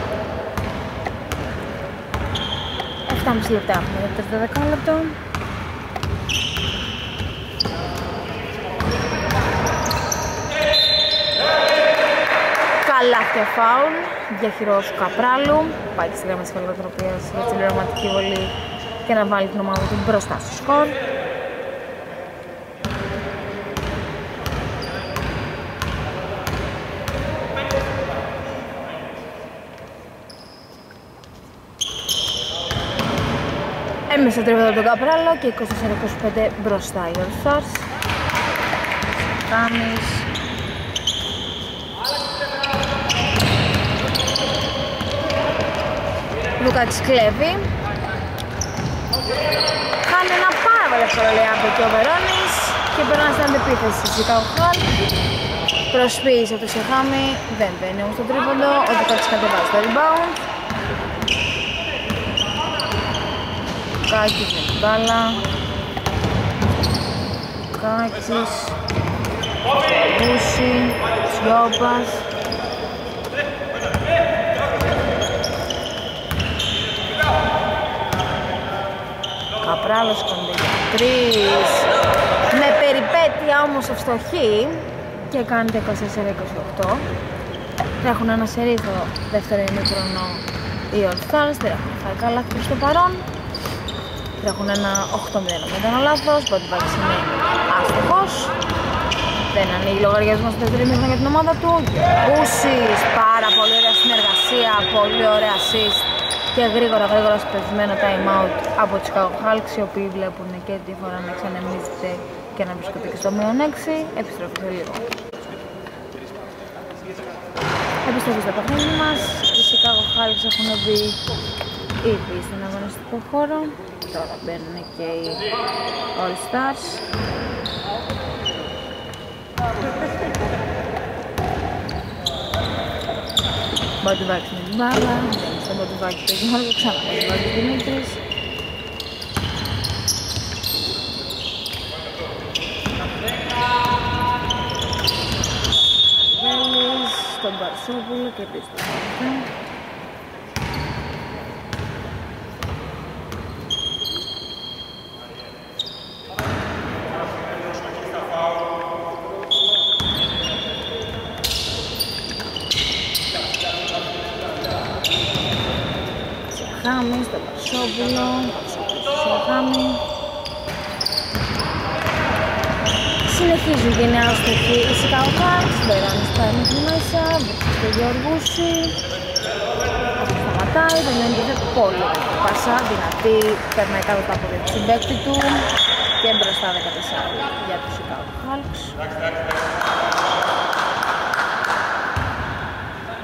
επτά και μισό λεπτά έχουμε για το τρίτο δεκάλεπτο. Καλάθια φάουλ, διαχειρός του Καπράλου, πάει στη γραμμή της χαλκοτροπίας για τη συμπληρωματική βολή και να βάλει την ομάδα του μπροστά στο σκορ. Έμεσα τρίβεται τον Καπράλο και είκοσι τέσσερα είκοσι πέντε μπροστά οι All Stars. Κάμις. Λουκάκης κλέβει. Κάνει ένα πάρα πολύ εύκολο layup και ο Βερόνης και περνά στην αντεπίθεση της Chicago Hulks. Προσποίησε από το Σεχάμι, δεν μπαίνει όμως στο τρίποντο, ο Λουκάκης κατεβάζει το rebound. Κάκης με την μπάλα. Κάκης. Μπούση. Σιώπας. Καπράλος κοντά για τρεις. Με περιπέτεια όμως ευστοχή και κάνει το είκοσι τέσσερα είκοσι οκτώ. Θα έχουν ένα σερί στο δεύτερο ημίχρονο οι All Stars, δεν έχουν φάει καλά προς το παρόν. Θα έχουν ένα οκτώ μηδέν με τον λάθος, οπότε Βάκης είναι άστοχος. Δεν ανοίγει λογαριασμό στο δεύτερο ημίχρονο για την ομάδα του. Μπούσης, πάρα πολύ ωραία συνεργασία, πολύ ωραία assist και γρήγορα γρήγορα σπεσμένο time out από τους Chicago Hulks, οι οποίοι βλέπουν και τη φορά να ξανεμίζεται και να βρίσκονται και στο μείον έξι. Επιστροφή σε λίγο. Επιστροφή στο παιχνίδι μας. Οι Chicago Hulks έχουν μπει ήδη στον αγωνιστικό χώρο. Τώρα μπαίνουν και οι All Stars. Μποντουβάκης με την μπάλα, μπαίνει στον Μποντουβάκη του Γιώργου, ξανά Μποντουβάκης Δημήτρης. Βέλης, στον Παρσόπουλο και επίσης τον Παρσόπουλο. Σεχάμι, στον Παρσόπουλο, Σεχάμι. Συνεχίζει η γενιά αστοχή η Chicago Hulks, Βερόνης παίρνει τη μέσα, βρίσκει στο Γεωργούση. Αυτό σταματάει, δεν είναι πολύ πάσα, δυνατή, περνάει κάτω τα πόδια του συμπαίκτη του και μπροστά δεκατέσσερα για τους Chicago Hulks.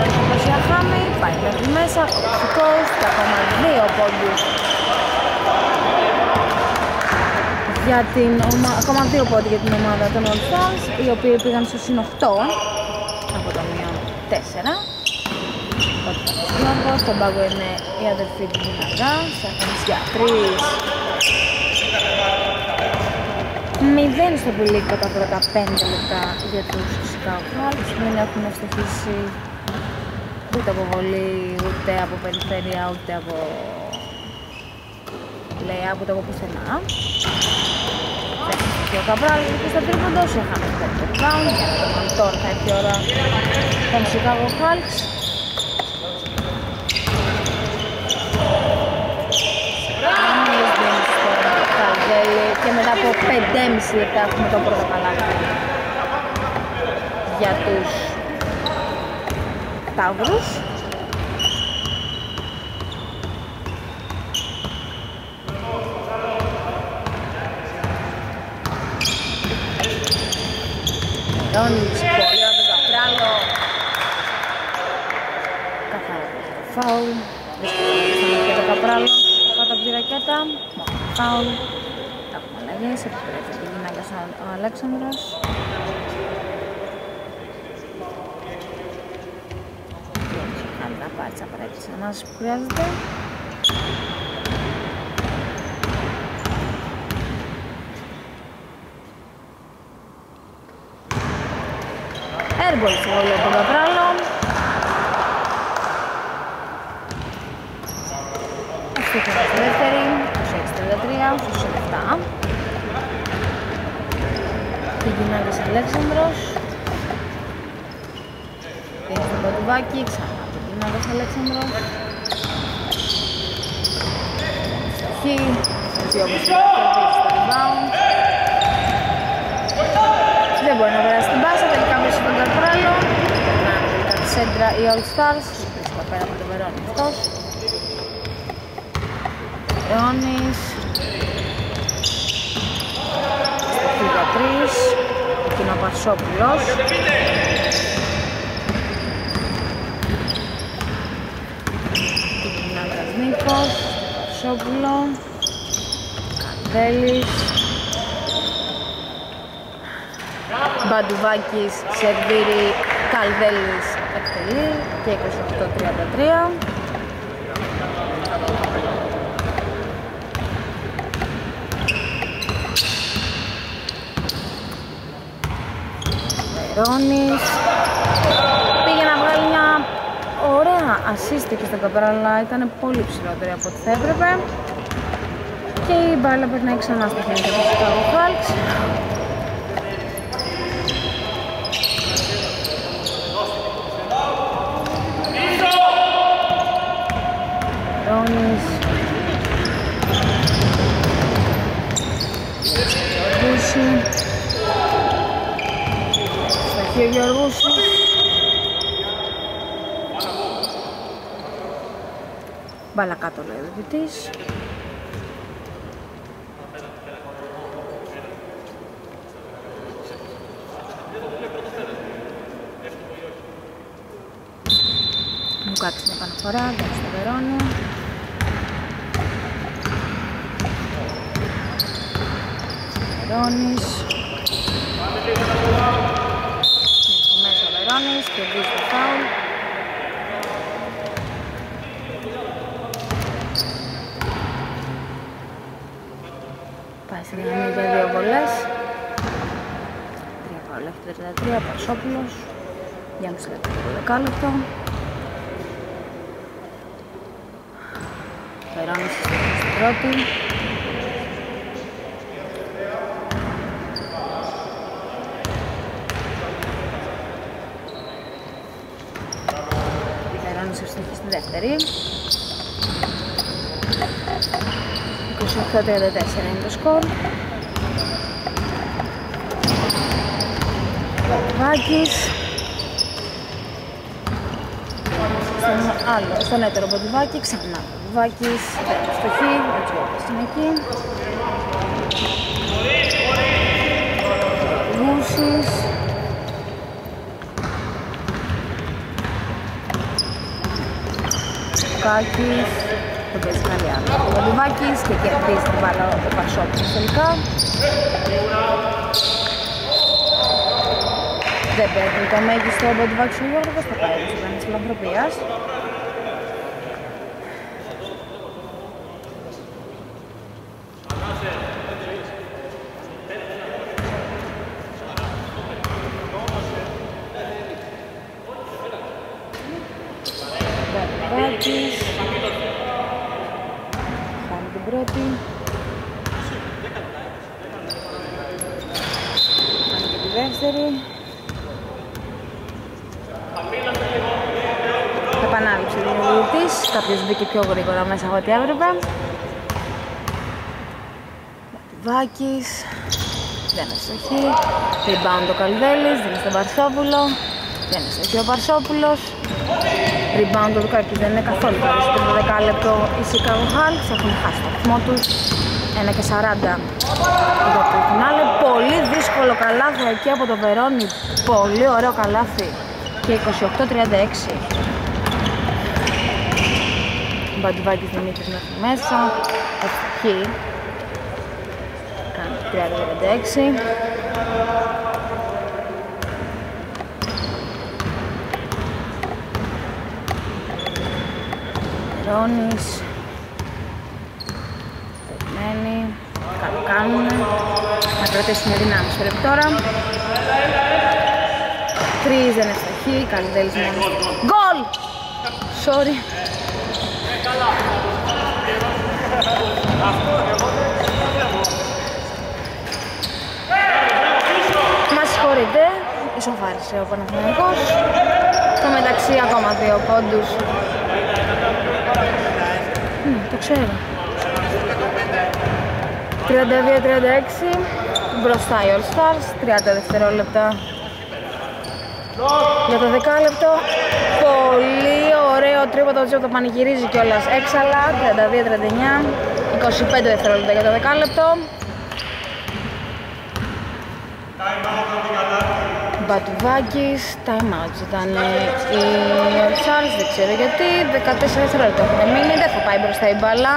Πέρασε από το Σιαχάμι, πάει μέχρι μέσα, κοψικός και ακόμα δύο πόντους. Για την ομα... ακόμα δύο πόντοι για την ομάδα των All Stars, οι οποίοι πήγαν στο συν οκτώ από το μείον τέσσερα. Στον πάγκο είναι οι αδερφοί του Γυναγκά, Σαχάμις για τρεις. Μηδέν στο πουλίκο τα πρώτα πέντε λεπτά για τους Chicago Bulls. Δεν έχουν ευστοχίσει ούτε από βολή, ούτε από περιφέρεια, ούτε από lay-up, ούτε από πουθενά. Και ο Καπράλος και στα τρίποντο, είχαμε πέντε rebound. Τώρα θα έρθει η ώρα των Chicago Bulls. Και μετά από πέντε και μισό λεπτά έχουμε το πρώτο καλάθι για τους Ταύρους. Ρόνιτς, πολύ ωραίο το Καπράλο. Καθαρά το φάουλ. Και το Καπράλο κάτω από τη ρακέτα. Φάουλ. Αλλαγές, επιστρέφει τη γυναίκα ο Αλέξανδρος. Αν θα πάρει τις απαραίτητες ανάσεις που χρειάζεται. Airball στο βόλιο από τον Καπράλο. Αυτή είναι η δεύτερη, είκοσι έξι τριάντα τρία, είκοσι επτά. Και γυναίκας Αλέξανδρος. Πήγε στο Πατουβάκι, ξανά το γυναίκας Αλέξανδρος. Στοχή, έτσι όπως το κερδίζει στο rebound. Δεν μπορεί να περάσει την μπάσα, τελικά βρίσκει τον Καπράλο. Περνάνε τελικά τη σέντρα οι All Stars. Βρίσκει πέρα από τον Βερόνι αυτός. Βερόνις. Στοχή για τρεις. Εκείνο ο Παρσόπουλος. Και Κινάκας Νίκος. Παρσόπουλο. Καντέλης. Μπαντουβάκης, Σερβίρη, Καλδέλης εκτελεί και είκοσι οκτώ τριάντα τρία. Βερόνης πήγε να βγάλει μια ωραία assist και στον Καπράλο, αλλά ήταν πολύ ψηλότερη από ό,τι θα έπρεπε. Και η μπάλα περνάει ξανά στα χέρια του Chicago Bulls. Βερόνης, Γιωργούση, στοχή ο Γιωργούσης. Μπάλα κάτω λέει ο διαιτητής. Μου κάτσε μια παναφορά, δεν στο Βερόνι. Βερόνης. Μέχρι μέσα ο Βερόνης, κερδίζει το φάουλ. Πάει στη γραμμή για δύο βολές. Τρία φάουλ έχει τριάντα τρία, Παρσόπουλος. Για μισή λεπτό το δεκάλεπτο. Βερόνης στην πρώτη. Βερόνης ευστοχή στη δεύτερη. είκοσι οκτώ τριάντα τέσσερα είναι το σκορ. Βάκης. Στον άλλο, στον έτερο Ποντιβάκη, ξανά Ποντιβάκης, στοχή, έτσι όπως είναι εκεί. Γούσης. Μπαντουβάκης, τον παίζει καλή άμυνα ο Μπαντουβάκης και κερδίζει την μπάλα ο Παρσόπουλος τελικά. Δεν παίρνει το μέγιστο ο Μπαντουβάκης ο Γιώργος, θα πάει όπως ήταν της φιλανθρωπίας. Μπαντουβάκης χάνει την πρώτη, χάνει και τη δεύτερη. Επανάληψη του διαιτητής, κάποιος μπήκε πιο γρήγορα μέσα από ό,τι έπρεπε. Μπαντουβάκης, δεν αστοχεί, rebound ο Καλδέλης, δίνει στον Παρσόπουλο, δεν αστοχεί ο Παρσόπουλος. Rebound ο Λουκάκης, δεν είναι καθόλου καλός στο δεκάλεπτο. Οι Chicago Hawks έχουν χάσει το ρυθμό τους, ένα και σαράντα για το φινάλε. Πολύ δύσκολο καλάθι εκεί από το Βερόνι, πολύ ωραίο καλάθι και είκοσι οκτώ τριάντα έξι. Μπαντουβάκης Δημήτρης μέχρι μέσα, ευτυχή, κάνει τριάντα τριάντα έξι. Ρόνης, περιμένει, καλό κάνουνε, να κρατήσουμε δυνάμεις πρέπει τώρα. Τρεις δεν ευτυχή, Καλυντέλης μόνος. Γκολ! Sorry. Μας συγχωρείτε, ισοφάρισε ο Παναθηναϊκός. Στο μεταξύ ακόμα δύο πόντους. Mm, το ξέρω. τριάντα δύο τριάντα έξι, μπροστά οι All Stars, τριάντα δευτερόλεπτα για το δεκάλεπτο. Πολύ ωραίο τρίποντο από το πανηγυρίζει κιόλας έξαλα, τριάντα δύο τριάντα εννιά, είκοσι πέντε δευτερόλεπτα για το δεκάλεπτο. Μπαντουβάκης, time out ήταν οι All Stars, δεν ξέρω γιατί, δεκατέσσερα δευτερόλεπτα έχουν μείνει, δεν θα πάει μπροστά η μπάλα.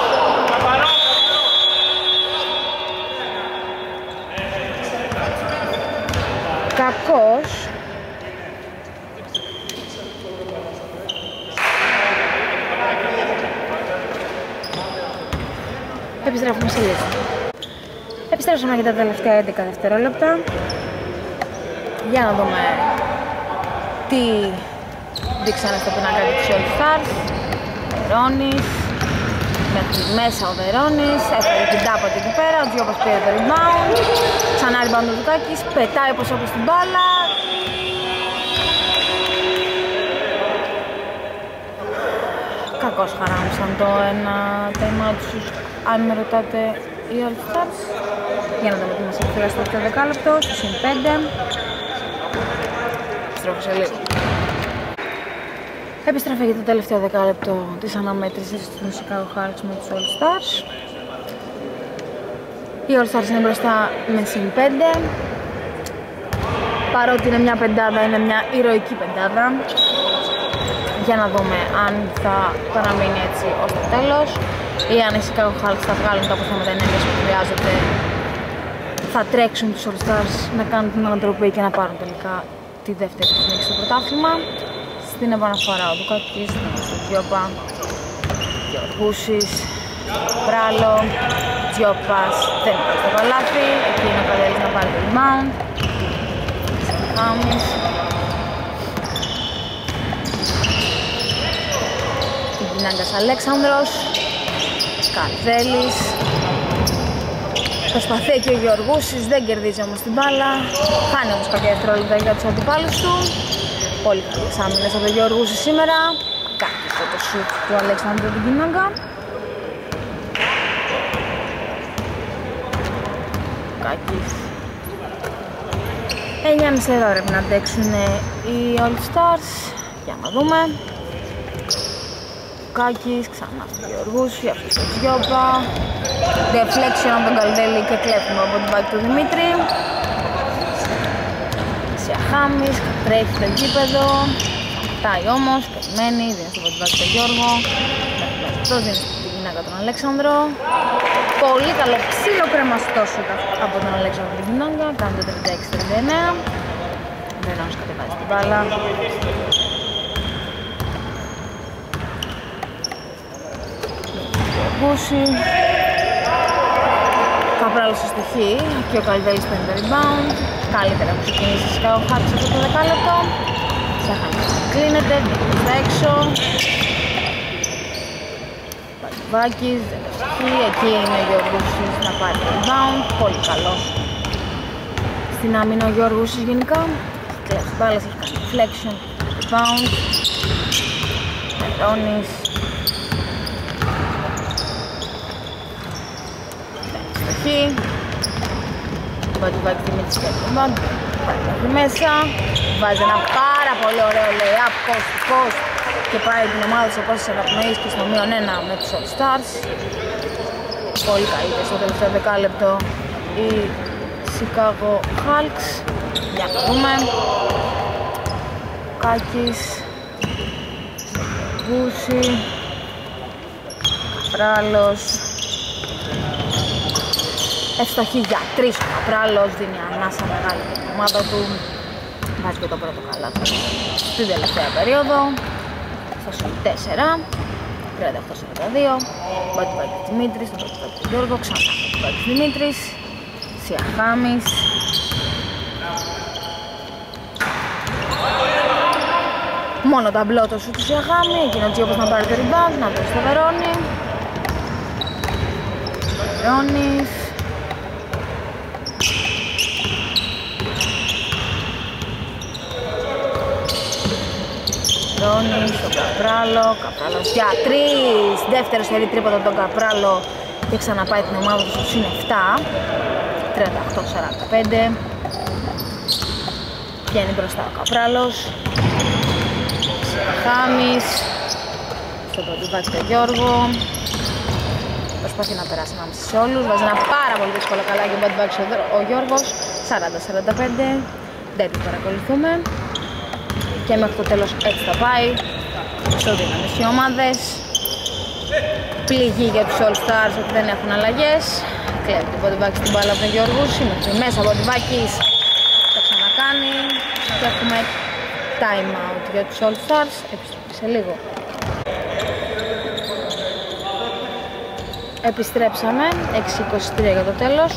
Κακός. Επιστρέφουμε σε λίγο. Επιστρέψαμε για τα τελευταία έντεκα δευτερόλεπτα. Για να δούμε τι δείξανε στο πινάκα για τους All Stars. Βερόνης, μέχρι μέσα ο Βερόνης, έφερε την τάπατη εκεί πέρα, ο Τζιόπας πήρε το rebound. Ξανά rebound ο Λουκάκης, πετάει όπως όπως την μπάλα. Κακώς χαράμισαν το ένα time out τους, αν με ρωτάτε, οι All Stars. Για να δούμε τι μας έφερε στο τελευταίο δεκάλεπτο, στο συν πέντε. Επιστρέφω σε λίγο. Επιστρέφω για το τελευταίο δεκάλεπτο της αναμέτρησης του Chicago Hawks με τους All Stars. Οι All Stars είναι μπροστά με συν πέντε. Παρότι είναι μια πεντάδα, είναι μια ηρωική πεντάδα. Για να δούμε αν θα παραμείνει έτσι ως το τέλος ή αν οι Chicago Hawks θα βγάλουν τα αποθέματα ενέργειας που χρειάζεται, θα τρέξουν τους All Stars να κάνουν την ανατροπή και να πάρουν τελικά τη δεύτερη νίκη στο πρωτάθλημα. Στην επαναφορά ο Λουκάκης, στο Τζιόπα, Γεωργούσης, Πράλο, Τζιόπας, δεν είναι στο καλάθι, εκεί είναι ο Καλέλης να πάρει το rebound. Χάμις. Γκινάγκας Αλέξανδρος, Καρδέλης. Προσπαθεί και ο Γεωργούσης, δεν κερδίζει όμως την μπάλα. Χάνει όμως κάποια δευτερόλεπτα για τους αντιπάλους του. Πολύ καλές άμυνες από τον Γεωργούση σήμερα. Κάκιστο το σουτ του Αλέξανδρου του Γκινάγκα. Κάκης. εννιά και μισή ώρα πρέπει να αντέξουν οι All Stars. Για να δούμε. Κάκης, ξανά στον Γεωργούση, αυτό στο Τζιόπα. Deflection από τον Καλδέλη και κλέφουμε από την μπάκη του Δημήτρη. Σιαχάμις, τρέχει το γήπεδο. Κρατάει όμως, περιμένει, δίνει στο Μπαντιβάκη τον Γιώργο. Αυτό δίνει στη γυναίκα τον Αλέξανδρο. Πολύ καλό ξύλο κρεμαστό σουτ από τον Αλέξανδρο την γυναίκα. Κάνει το τριάντα έξι τριάντα εννέα. Βερόνης κατεβάζει την μπάλα. Γκούση. Καπράλος στο στοιχεί και ο Καλβέλης παίρνει το rebound. Καλύτερα που ξεκινήσει η Chicago Hawks αυτό το δεκάλεπτο. Σαχάνης κλείνεται, βγαίνει στα έξω. Μπαντιβάκης, δεν το στοιχεί. Εκεί είναι ο Γιώργουσης να πάρει το rebound. Πολύ καλός στην άμυνα ο Γιώργουσης γενικά. Έχει κλέψει μπάλες, έχει κάνει deflection, rebound. Βερόνης. Στοχή. Μπαντιβάκης Δημήτρης και τον μπαντ. Πάει μέσα. Βάζει ένα πάρα πολύ ωραίο lay-up post to post και πάει την ομάδα σε πόσες αναπνοής και στο μείον ένα με τους All Stars. Πολύ καλύτερη στο τελευταίο δεκάλεπτο η Chicago Hawks. Για να δούμε. Κάκης. Γκούση. Καπράλος. Ευστοχή για τρεις ο Καπράλος, δίνει ανάσα μεγάλη την ομάδα του. Βάζει και το πρώτο καλάθι στην τελευταία περίοδο. Στο σουτ τέσσερα, τριάντα οκτώ σαράντα δύο. Μπαντιβάκης Δημήτρης, τον Μπαντιβάκη του Γιώργο, ξανά Μπαντιβάκης Δημήτρης. Σιαχάμης. Μόνο ταμπλό το σουτ του Σιαχάμη, εκείνο έτσι όπως να πάρει το rebound, να δώσει στο Βερόνι. Βερόνης. Βερόνης, τον Καπράλο, Καπράλος για τρεις. Δεύτερο σερί τρίποντο από τον Καπράλο και ξαναπάει την ομάδα του στο συν επτά. τριάντα οκτώ σαράντα πέντε. Βγαίνει μπροστά ο Καπράλος. Χάμις. Στον Μπαντιβάκη τον Γιώργο. Προσπαθεί να περάσει ανάμεσα σε όλους. Βάζει ένα πάρα πολύ δύσκολο καλάκι ο Μπαντιβάκης ο Γιώργος. σαράντα σαράντα πέντε. Δεν την παρακολουθούμε. Και μέχρι το τέλος έτσι θα πάει. Στο δύναμες οι ομάδες. Πληγή για τους All Stars ότι δεν έχουν αλλαγές. Κλέβει τον Μπαντιβάκη στην μπάλα από τον Γιώργους. Μέχρι μέσα ο Μπαντιβάκης θα ξανακάνει. Και έχουμε time out για τους All Stars. Επιστρέφει σε λίγο. Επιστρέψαμε. έξι είκοσι τρία για το τέλος.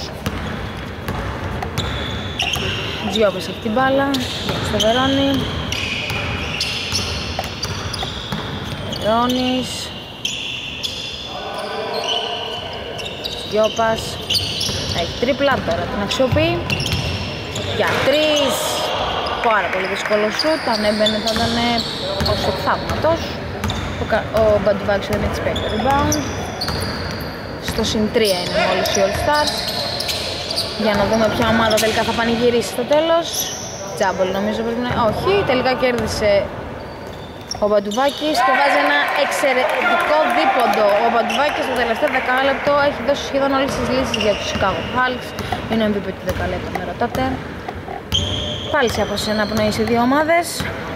Τζιόπες έχει την μπάλα. Στο Βερόνι. Βερόνης. Γιώπας. Έχει τρίπλα, τώρα την αξιοποιεί. Για τρεις. Πάρα πολύ δύσκολο σουτ. Αν έμπαινε θα ήταν ο σουτ θαύματος. Ο, ο Μπαντιβάκης δεν έχει παίξει το rebound. Στο συν τρία είναι μόλις οι All Stars. Για να δούμε ποια ομάδα τελικά θα πανηγυρίσει στο τέλος. Τζάμπολ νομίζω πρέπει να... Όχι, τελικά κέρδισε ο Μπαντιβάκης και βάζει ένα εξαιρετικό δίποντο. Ο Μπαντιβάκης στο τελευταίο δεκάλεπτο έχει δώσει σχεδόν όλες τις λύσεις για τους Chicago Hawks. Είναι ο εμ βι πι του δεκαλέπτου, με ρωτάτε. Πάλι σε απόψη αναπνοή σε δύο ομάδες.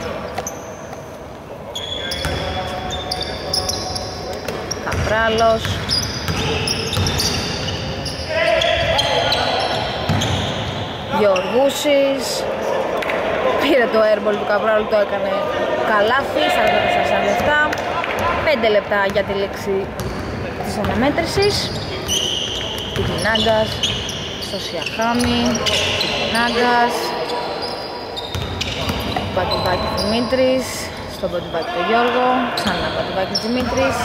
Καπράλος. Γιωργούσης. Πήρε το airball του Καπράλου, το έκανε καλάθι, σαράντα τέσσερα σαράντα επτά. πέντε λεπτά για τη λήξη της αναμέτρησης. Τικινάγκας στο Σιαχάμι. Τικινάγκας. Μπαντιβάκη Δημήτρης. Στον Μπαντιβάκη του Γιώργο. Ξανά Μπαντιβάκη Δημήτρης.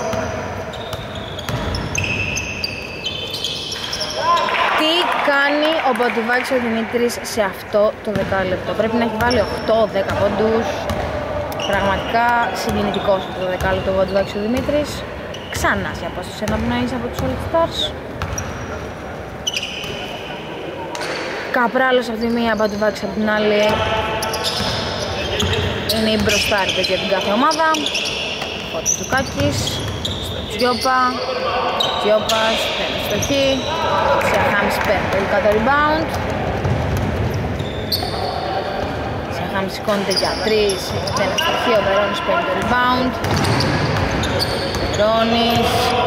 Τι κάνει ο Μπαντιβάκης ο Δημήτρης σε αυτό το δεκάλεπτο? Πρέπει να έχει βάλει οκτώ δέκα πόντους. Πραγματικά συγκινητικός αυτό το δεκάλεπτο ο Μπαντιβάκης ο Δημήτρης. Ξανά σε απόσταση αναπνοής από τους All Stars. Καπράλος από τη μία, Μπαντιβάκης από την άλλη. Είναι οι μπροστάρτες για την κάθε ομάδα. Ο Τσουκάκης, στο Τζιόπα, Τζιόπας, παίρνει στοχή. Σιαχάμις παίρνει τελικά το rebound. Σιχάμ σηκώνεται για τρεις, δεν ευστοχεί, ο Βερόνης παίρνει το rebound. Βερόνης.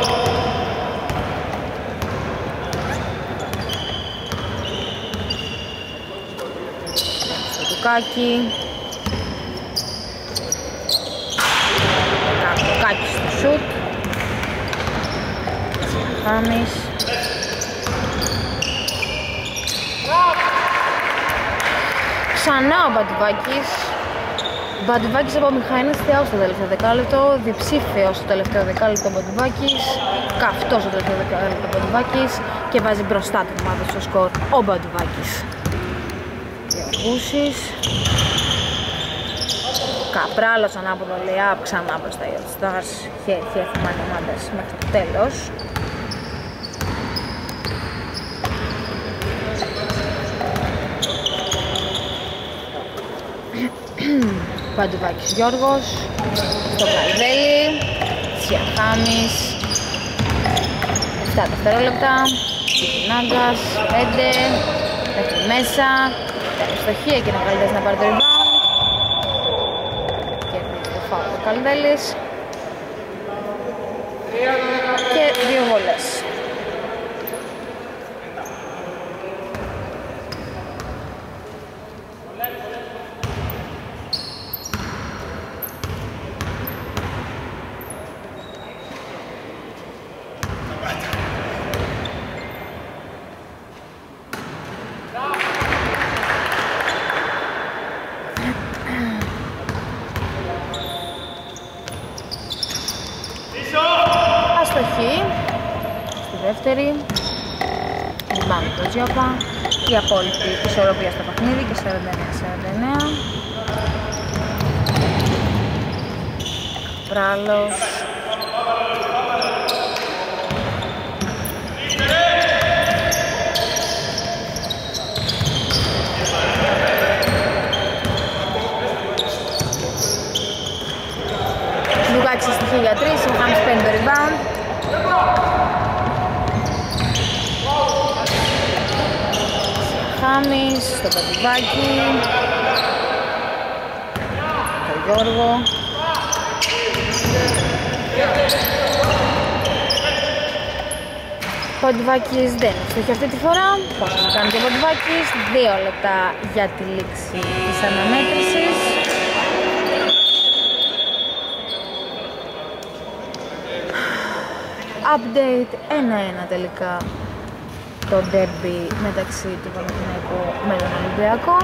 Στο Τουκάκι. Τουκάκι στο σουτ. Σιχάμις. Ξανά ο Μπαντουβάκης. Μπαντουβάκης από Μιχαήλης θεός στο τελευταίο δεκάλεπτο, διψήφιος στο τελευταίο δεκάλεπτο ο Μπαντουβάκης, καυτός στο τελευταίο δεκάλεπτο ο Μπαντουβάκης και βάζει μπροστά την ομάδα στο σκορ ο Μπαντουβάκης. Διαργούσης. Καπράλος ανάποδο lay-up, ξανά μπροστά οι All Stars, χέρι-χέρι θυμάνε ομάδες μέχρι το τέλος. Παντουβάκης Γιώργος, στο Καλδέλη, Σιαχάμις, επτά δευτερόλεπτα, Τσικινάγκας, πέντε, μέχρι μέσα, ευστοχή, εκείνο ο Καλδέλης να πάρει το rebound, κερδίζει το φάουλ ο Καλδέλης και δύο βολές. Αστοχή στη δεύτερη, rebound το Τζιόπα, η απόλυτη ισορροπία στο παιχνίδι και σαράντα εννέα σαράντα εννέα. Πράλος. Λουκάκης αστοχή για τρεις, ο Χάμις παίρνει το rebound. Χάμις, στο Παντουβάκι, το Γιώργο. Παντουβάκης δεν ευστοχεί αυτή τη φορά. Πώς θα κάνει και ο Παντουβάκης, δύο λεπτά για τη λήξη της αναμέτρησης. Update ένα ένα τελικά το derby μεταξύ του Παναθηναϊκού με τον Ολυμπιακό.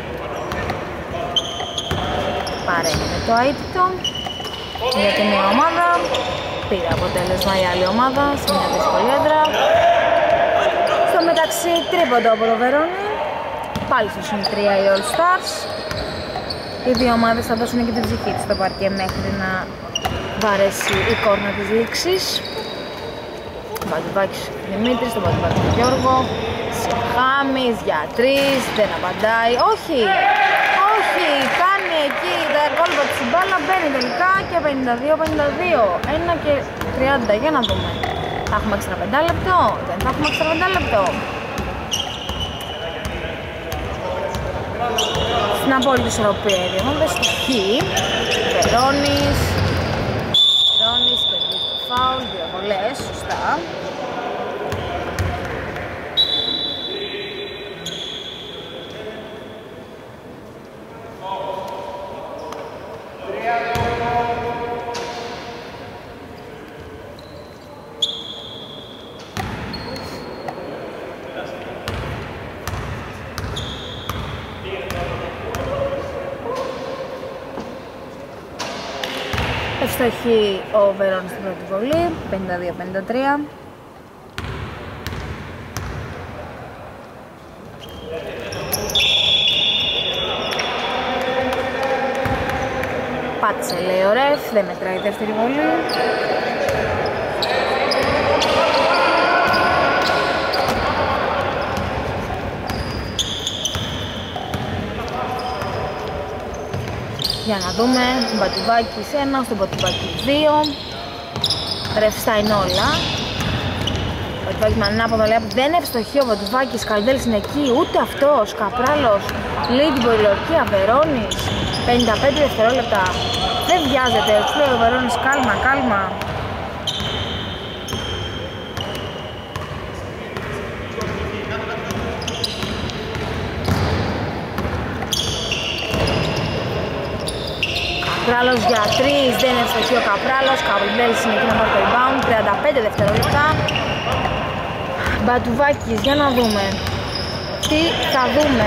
Παρέμεινε το αίτητο για τη μία ομάδα. Πήρε αποτέλεσμα η άλλη ομάδα σε μια δύσκολη έδρα. Στο μεταξύ τρίποντο από το Βερόνι. Πάλι στο συν τρία οι All Stars. Οι δύο ομάδες θα δώσουν και την ψυχή της στο παρκέ μέχρι να βαρέσει η κόρνα της λήξης. Παντουβάκης Δημήτρης, τον Παντουβάκη Γιώργο, Σιχάμις για τρεις, δεν απαντάει, όχι, όχι, κάνει εκεί τα κόλπα της μπάλα, μπαίνει τελικά και πενήντα δύο πενήντα δύο, ένα και τριάντα, για να δούμε. Θα έχουμε έξτρα πέντε λεπτό, δεν θα έχουμε έξτρα πέντε λεπτό. Στην απόλυτη ισορροπία οι δύο ομάδες, στο Χ, Βερόνης, Βερόνης, κερδίζει το φάουλ, δύο βολές, σωστά. Ευστοχεί ο Βερόνης στην πρώτη βολή, πενήντα δύο πενήντα τρία. Πάτησε, λέει ο ρεφ, δεν μετράει η δεύτερη βολή. Για να δούμε, τον Πατουβάκης ένα, στον Πατουβάκη δύο. Ρευστά είναι όλα. Ο Μπαντουβάκης με ανάποδο λέπ, δεν ευστοχεί ο Μπαντουβάκης, Καλδέλης είναι εκεί, ούτε αυτός, Καπράλος, λέει την πολυλογία, Βερώνης, πενήντα πέντε δευτερόλεπτα, δεν βιάζεται, του λέει ο Βερώνης, κάλμα, κάλμα. Καπράλος για τρεις, δεν είναι ευστοχή ο Καπράλος, Καλδέλης είναι εκεί να πάρει το rebound, τριάντα πέντε δευτερόλεπτα. Μπαντουβάκης, για να δούμε τι θα δούμε.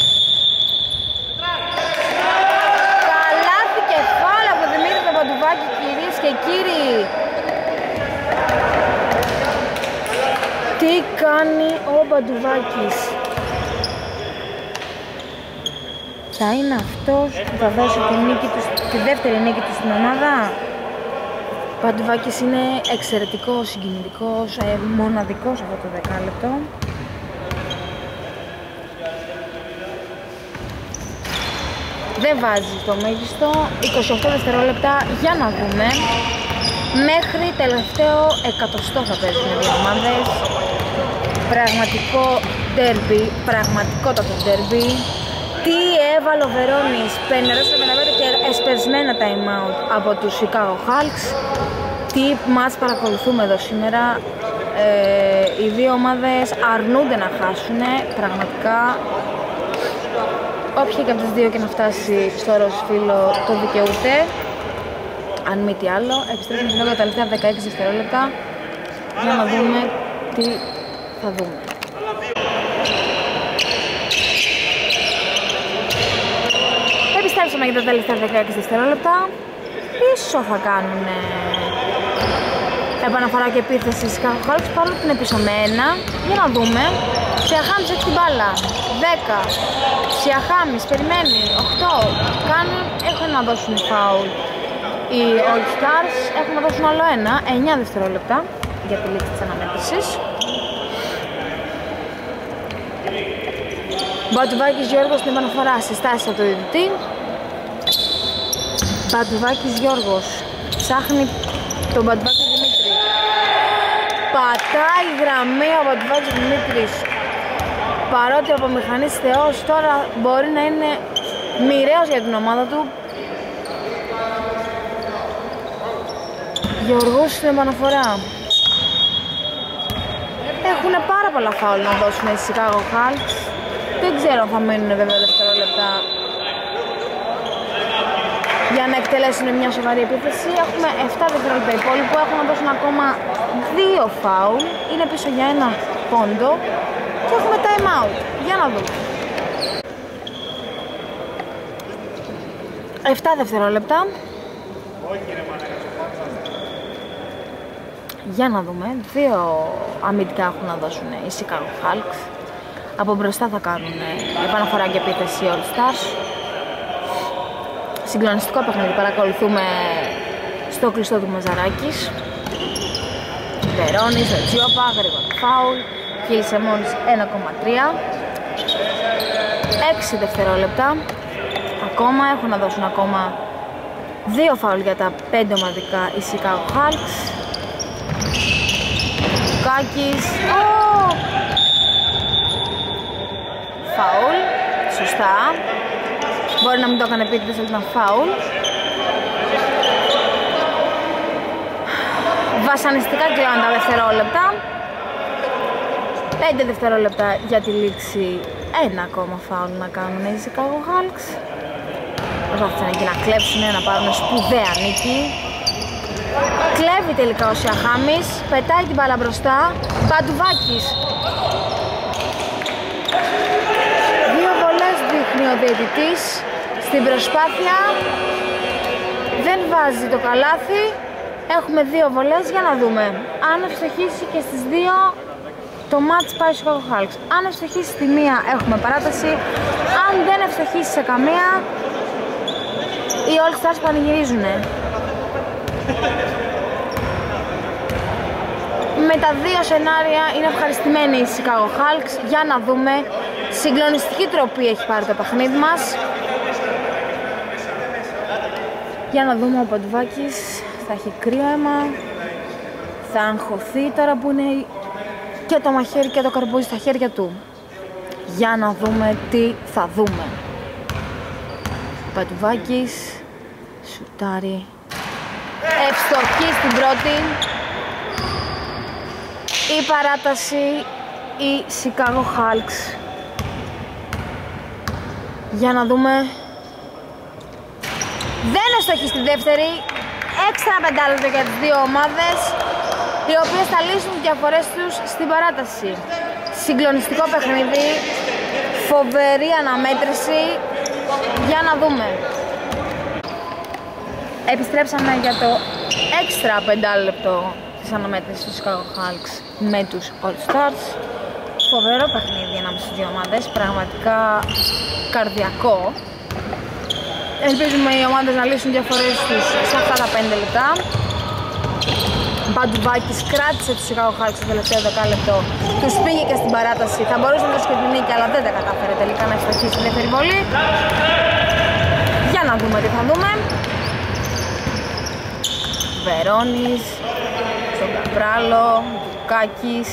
Καλάθι κεφάλαιο από τον Δημήτρη τον Μπαντουβάκη, κυρίες και κύριοι. Τι κάνει ο Μπαντουβάκης? Θα είναι αυτός που θα δώσει τη, νίκη του, τη δεύτερη νίκη του στην ομάδα. Ο Μπαντουβάκης είναι εξαιρετικός, συγκινητικός, ε, μοναδικός αυτό το δεκάλεπτο. Δεν βάζει το μέγιστο, είκοσι οκτώ δευτερόλεπτα, για να δούμε. Μέχρι τελευταίο εκατοστό θα παίζουν οι δύο ομάδες. Πραγματικό ντέρμπι, πραγματικότατο ντέρμπι. Τι έβαλε ο Βερώνης, πενήντα πέντε και εσπερσμένα time out από τους Chicago Hulks. Τι μας παρακολουθούμε εδώ σήμερα. Ε, οι δύο ομάδες αρνούνται να χάσουν, πραγματικά. Όποια και από τις δύο και να φτάσει στο ροσφύλλο το δικαιούται. Αν μη τι άλλο, επιστρέφουμε στην ώρα τα τελευταία δεκαέξι δευτερόλεπτα για να δούμε τι θα δούμε. Επιστρέψαμε για τα τελευταία δεκαέξι δευτερόλεπτα. Πίσω θα κάνουν επαναφορά και επίθεση στις Chicago Hulks, παρόλο που είναι πίσω με ένα. Για να δούμε. Σιαχάμις έχει την μπάλα. δέκα. Σιαχάμις περιμένει. οκτώ. Κάνουν, έχουν να δώσουν φάουλ. Οι All Stars έχουν να δώσουν άλλο ένα. εννιά δευτερόλεπτα για τη λήξη της αναμέτρησης. Μπαντουβάκης Γιώργος στην επαναφορά, συστάσεις από το διαιτητή. Μπαντουβάκης Γιώργος ψάχνει τον Μπαντουβάκη Δημήτρη. Πατάει γραμμή ο Μπαντουβάκης Δημήτρης. Παρότι από μηχανής θεός τώρα μπορεί να είναι μοιραίος για την ομάδα του. Γιώργος στην επαναφορά. Έχουν πάρα πολλά φάουλ να δώσουν οι Chicago Hulks. Δεν ξέρω αν θα μείνουν βέβαια δευτερόλεπτα για να εκτελέσουν μια σοβαρή επίθεση. Έχουμε επτά δευτερόλεπτα υπόλοιπο, έχουν να δώσουν ακόμα δύο φάουλ. Είναι πίσω για ένα πόντο και έχουμε time out. Για να δούμε. επτά δευτερόλεπτα. Για να δούμε. Δύο αμυντικά έχουν να δώσουν οι Chicago Hulks. Από μπροστά θα κάνουν επαναφορά και επίθεση All Stars. Συγκλονιστικό παιχνίδι παρακολουθούμε στο κλειστό του Μαζαράκης. Βερώνης, Τζιόπα, γρήγορα φάουλ. Κύλησε μόλις ένα κόμμα τρία. έξι δευτερόλεπτα. Ακόμα έχουν να δώσουν ακόμα δύο φάουλ για τα πέντε ομαδικά οι Chicago Hulks. Κάκης. Oh! Φάουλ, σωστά. Μπορεί να μην το έκανε επίτηδες, αλλά ήταν φάουλ. Βασανιστικά κλείνουν τα δευτερόλεπτα. πέντε δευτερόλεπτα για τη λήξη. Ένα ακόμα φάουλ να κάνουν οι Chicago Hulks. Προσπάθησαν εκεί να κλέψουν, να πάρουν σπουδαία νίκη. Κλέβει τελικά ο Σιαχάμις, πετάει την μπάλα μπροστά. Μπαντουβάκης. Δύο βολές δείχνει ο διαιτητής. Στην προσπάθεια δεν βάζει το καλάθι. Έχουμε δύο βολές, για να δούμε. Αν ευστοχίσει και στις δύο, το match πάει στους Chicago Hulks. Αν ευστοχίσει στη μία, έχουμε παράταση. Αν δεν ευστοχίσει σε καμία, οι All Stars πανηγυρίζουνε. Με τα δύο σενάρια είναι ευχαριστημένοι οι Chicago Hulks. Για να δούμε. Συγκλονιστική τροπή έχει πάρει το παιχνίδι μας. Για να δούμε, ο Μπαντουβάκης θα έχει κρύο αίμα. Θα αγχωθεί τώρα που είναι και το μαχαίρι και το καρμπούζι στα χέρια του. Για να δούμε τι θα δούμε. Πατουβάκης, σουτάρει, ευστοχή στην πρώτη. Η παράταση, η Chicago Hulks. Για να δούμε. Δεν ευστοχή στη δεύτερη. Έξτρα πεντάλεπτο για τις δύο ομάδες, οι οποίες θα λύσουν τις διαφορές τους στην παράταση. Συγκλονιστικό παιχνίδι, φοβερή αναμέτρηση. Για να δούμε. Επιστρέψαμε για το έξτρα πεντάλεπτο της αναμέτρησης του Chicago Hulks με τους All Stars. Φοβερό παιχνίδι ανάμεσα στις δύο ομάδες, πραγματικά καρδιακό. Ελπίζουμε οι ομάδες να λύσουν διαφορές τους σε αυτά τα πέντε λεπτά. Μπαντουβάκης κράτησε τους Chicago Hulks στο τελευταίο δεκάλεπτο, τους πήγε και στην παράταση. Θα μπορούσε να δώσει και την νίκη, αλλά δεν τα κατάφερε τελικά να ευστοχίσει στη δεύτερη βολή. Για να δούμε τι θα δούμε. Βερόνης, στον Καπράλο, Δουκάκης.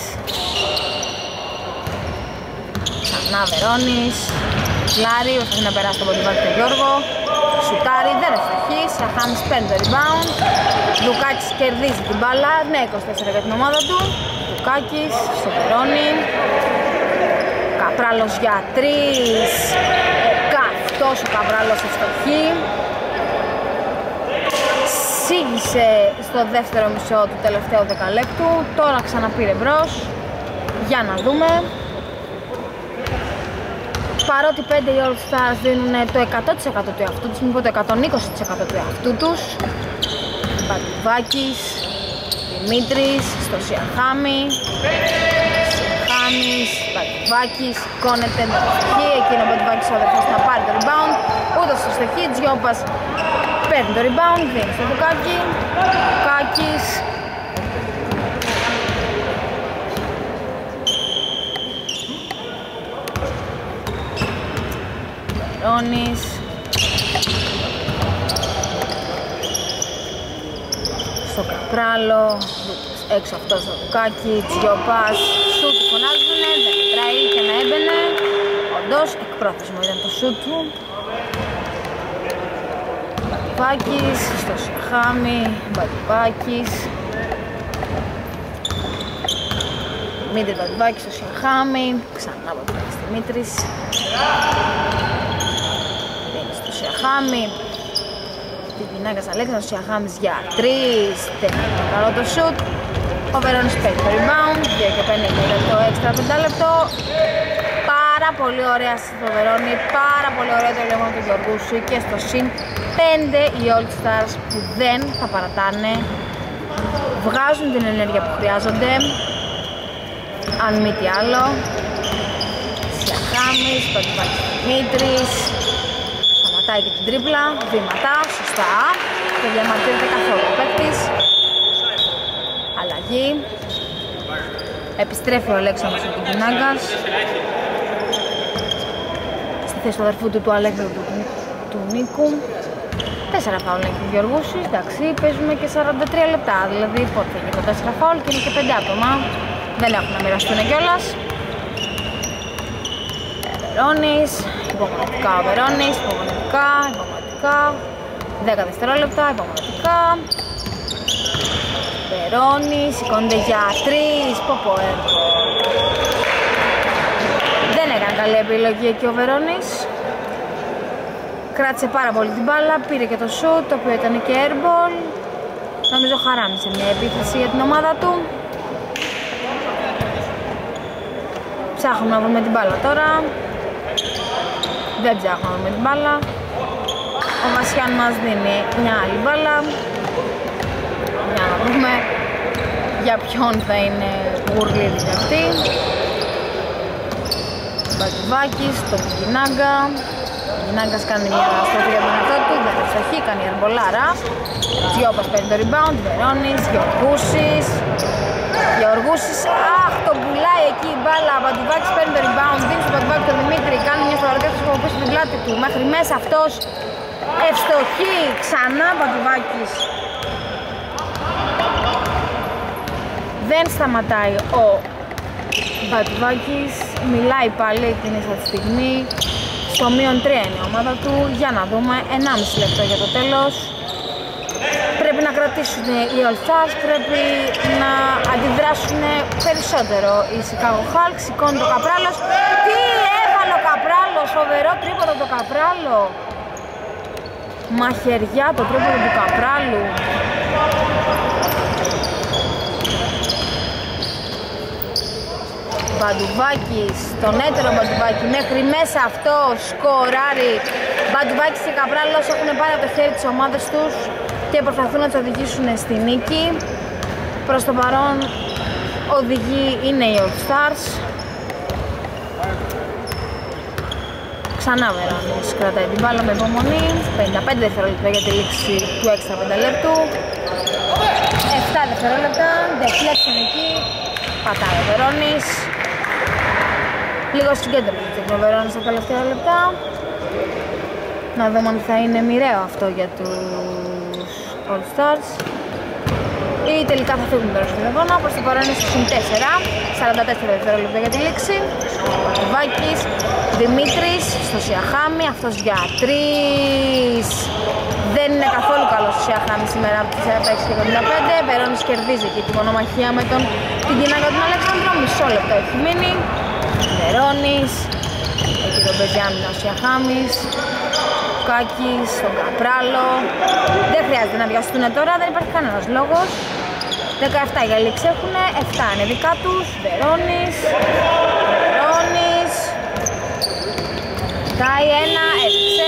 Ξανά Βερόνης, Λάρη, ώστε να περάσει τον Μπαντουβάκη τον Γιώργο. Σουτάρι, δεν ευστοχεί, Σαχάμις παίρνει το rebound. Δουκάκης κερδίζει την μπάλα, ναι, είκοσι τέσσερα για την ομάδα του. Δουκάκης, στο Βερόνι. Καπράλος για τρεις. Καυτός ο Καπράλος ευστοχεί. Σίγησε στο δεύτερο μισό του τελευταίου δεκαλέπτου. Τώρα ξαναπήρε μπρος. Για να δούμε. Παρότι πέντε οι All Stars δίνουν το εκατό τοις εκατό του εαυτού τους, μην πω το εκατόν είκοσι τοις εκατό του εαυτού τους. Πατουβάκης, Δημήτρης, στο Σιαχάμι. Σιαχάμις, Πατουβάκης, σηκώνεται με το στοιχείο. Εκείνο ο Πατουβάκης ο αδερφός να πάρει το rebound. Ούτως στο στοιχείο, Τζιόπας παίρνει το rebound, δίνει στο Δουκάκη. Δουκάκης. Βερόνης. Στο Καπράλο, έξω αυτό στο Δουκάκι, Τζιόπας, σούτ του φωνάζουνε, δεν μετράει και να έμπαινε. Όντως, εκπρόθεσμο ήταν το σούτ του. Μπατουβάκης, στο Σιχάμι, Μπατουβάκης. Δημήτρης Μπατουβάκης στο Σιχάμι, ξανά Μπατουβάκης Δημήτρης. Στο Σιαχάμι, την γυναίκας Αλέξανδρος, Σιαχάμις για τρεις, τέχνει καλό το σουτ. Ο Βερόνης παίρνει το rebound, δύο και πέντε λεπτό, έξτρα πέντε λεπτό. Πάρα πολύ ωραία στο Βερόνη, πάρα πολύ ωραία το λεγόμενο του Γιωργούσου και στο συν πέντε οι All Stars που δεν θα παρατάνε, βγάζουν την ενέργεια που χρειάζονται, αν μη τι άλλο. Σιαχάμις, Πατουβάκης Δημήτρης. Σταματάει και την τρίπλα, βήματα, σωστά. Δεν διαμαρτύρεται καθόλου ο παίκτης. Αλλαγή. Επιστρέφει ο Αλέξανδρος από την Κινάγκας. Στη θέση του αδερφού του, του Αλέξανδρου του, του Νίκου. Τέσσερα φάουλ έχει ο Γιωργούσης, εντάξει, παίζουμε και σαράντα τρία λεπτά. Δηλαδή πότε θα γίνει το τέσσερα φάουλ και είναι και πέντε άτομα. Δεν έχουν να μοιραστούν κιόλας. Βερόνης, υπομονετικά ο Βερόνης, υπομονετικά, υπομονετικά. δέκα δευτερόλεπτα, υπομονετικά. Βερόνης, σηκώνεται για τρεις, πω πω ε. Δεν έκανε καλή επιλογή εκεί ο Βερόνης. Κράτησε πάρα πολύ την μπάλα, πήρε και το σουτ, το οποίο ήταν και airball. Νομίζω χαράμισε μια επίθεση για την ομάδα του. Ψάχνουμε να βρούμε την μπάλα τώρα. Δεν ψάχνουμε να βρούμε την μπάλα. Ο Βασιάν μας δίνει μια άλλη μπάλα. Για να δούμε για ποιον θα είναι γουρλίδι αυτή. Μπατουβάκης, το Πικινάγκα. Ο Πικινάγκας κάνει μια στροφή για τον εαυτό του, δεν ευστοχεί, κάνει αρμπολάρα. Τζιόπας παίρνει το rebound, Βερόνης, Γεωργούσης. Γεωργούσης, αχ, τον πουλάει εκεί η μπάλα. Μπατουβάκης παίρνει το rebound, δίνει στο Μπατουβάκη τον Δημήτρη, κάνει μια στροφή από πίσω την πλάτη του. Μέχρι μέσα αυτός ευστοχεί, ξανά Μπατουβάκης. Δεν σταματάει ο Μπατουβάκης μιλάει πάλι εκείνη αυτή τη στιγμή. Στο μείον τρία είναι η ομάδα του. Για να δούμε, ενάμιση λεπτό για το τέλος. Πρέπει να κρατήσουν οι All Stars, πρέπει να αντιδράσουν περισσότερο οι Chicago Hulks. Σηκώνει το Καπράλος. Τι έβαλε ο Καπράλος, φοβερό τρίποντο το Καπράλο. Μαχαιριά το τρίποντο του Καπράλου. Μπαντουβάκης, τον έτερο Μπαντουβάκη μέχρι μέσα αυτό σκοράρει. Μπαντουβάκης και Καπράλος έχουν πάρει από το χέρι τις ομάδες τους και προσπαθούν να τους οδηγήσουν στη νίκη. Προς το παρόν οδηγοί είναι οι All Stars. Ξανά Βερόνης κρατάει την μπάλα με υπομονή. πενήντα πέντε δευτερόλεπτα για τη λήξη του έξτρα πέντε λεπτού. επτά δευτερόλεπτα, deflection εκεί. Πατάει ο Βερόνης. Λίγο συγκέντρωση ο Βερόνης στα τελευταία λεπτά. Να δούμε αν θα είναι μοιραίο αυτό για τους All Stars ή τελικά θα φύγουν τώρα στον αγώνα. Προς το παρόν είναι στους τέσσερα, σαράντα τέσσερα δευτερόλεπτα για τη λήξη. Βάκης, Δημήτρης στο Σιαχάμι, αυτός για τρεις. Δεν είναι καθόλου καλός ο Σιαχάμι σήμερα από τις σαράντα έξι και εβδομήντα πέντε. Βερόνης κερδίζει εκεί τη μονομαχία με τον Τιγκινάκα τον Αλέξανδρο. Μισό λεπτό έχει μείνει. Βερόνης, εκεί τον παίζει άμυνα ο Σιαχάμις. Κάκης, τον Καπράλο. Δεν χρειάζεται να βιαστούν τώρα, δεν υπάρχει κανένας λόγος. δεκαεπτά για λήξη έχουνε, επτά είναι δικά τους. Βερόνης, Βερόνης. Τάει ένα, έδειξε.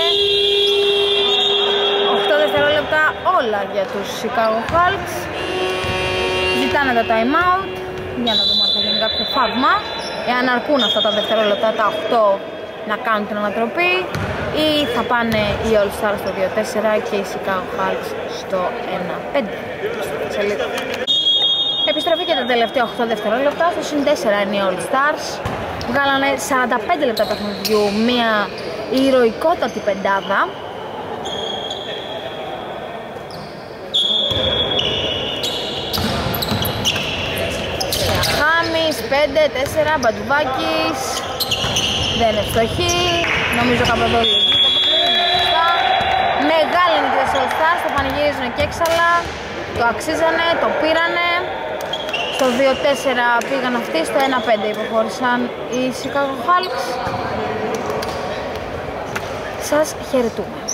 οκτώ δευτερόλεπτα όλα για τους Chicago Hulks. Ζητάνε το time out, για να δούμε αν θα γίνει κάποιο φαύμα. Εάν αρκούν αυτά τα δευτερόλεπτα, τα οκτώ να κάνουν την ανατροπή, ή θα πάνε οι All Stars στο δύο τέσσερα και οι Chicago Hulks στο ένα πέντε. Επιστροφή και τα τελευταία οκτώ δευτερόλεπτα, στο συν τέσσερα είναι οι All Stars. Βγάλανε σαράντα πέντε λεπτά παιχνιδιού, μια ηρωικότατη πεντάδα. Χάμις, πέντε τέσσερα, Μπαντουβάκης. Δεν είναι φτωχή, νομίζω Καπροδόλη. Μεγάλη νίκη της All Stars, το πανηγυρίζουν και έξαλα. Το αξίζανε, το πήρανε. Στο δύο τέσσερα πήγαν αυτοί, στο ένα πέντε υποχώρησαν οι Chicago Hulks. Σας χαιρετούμε.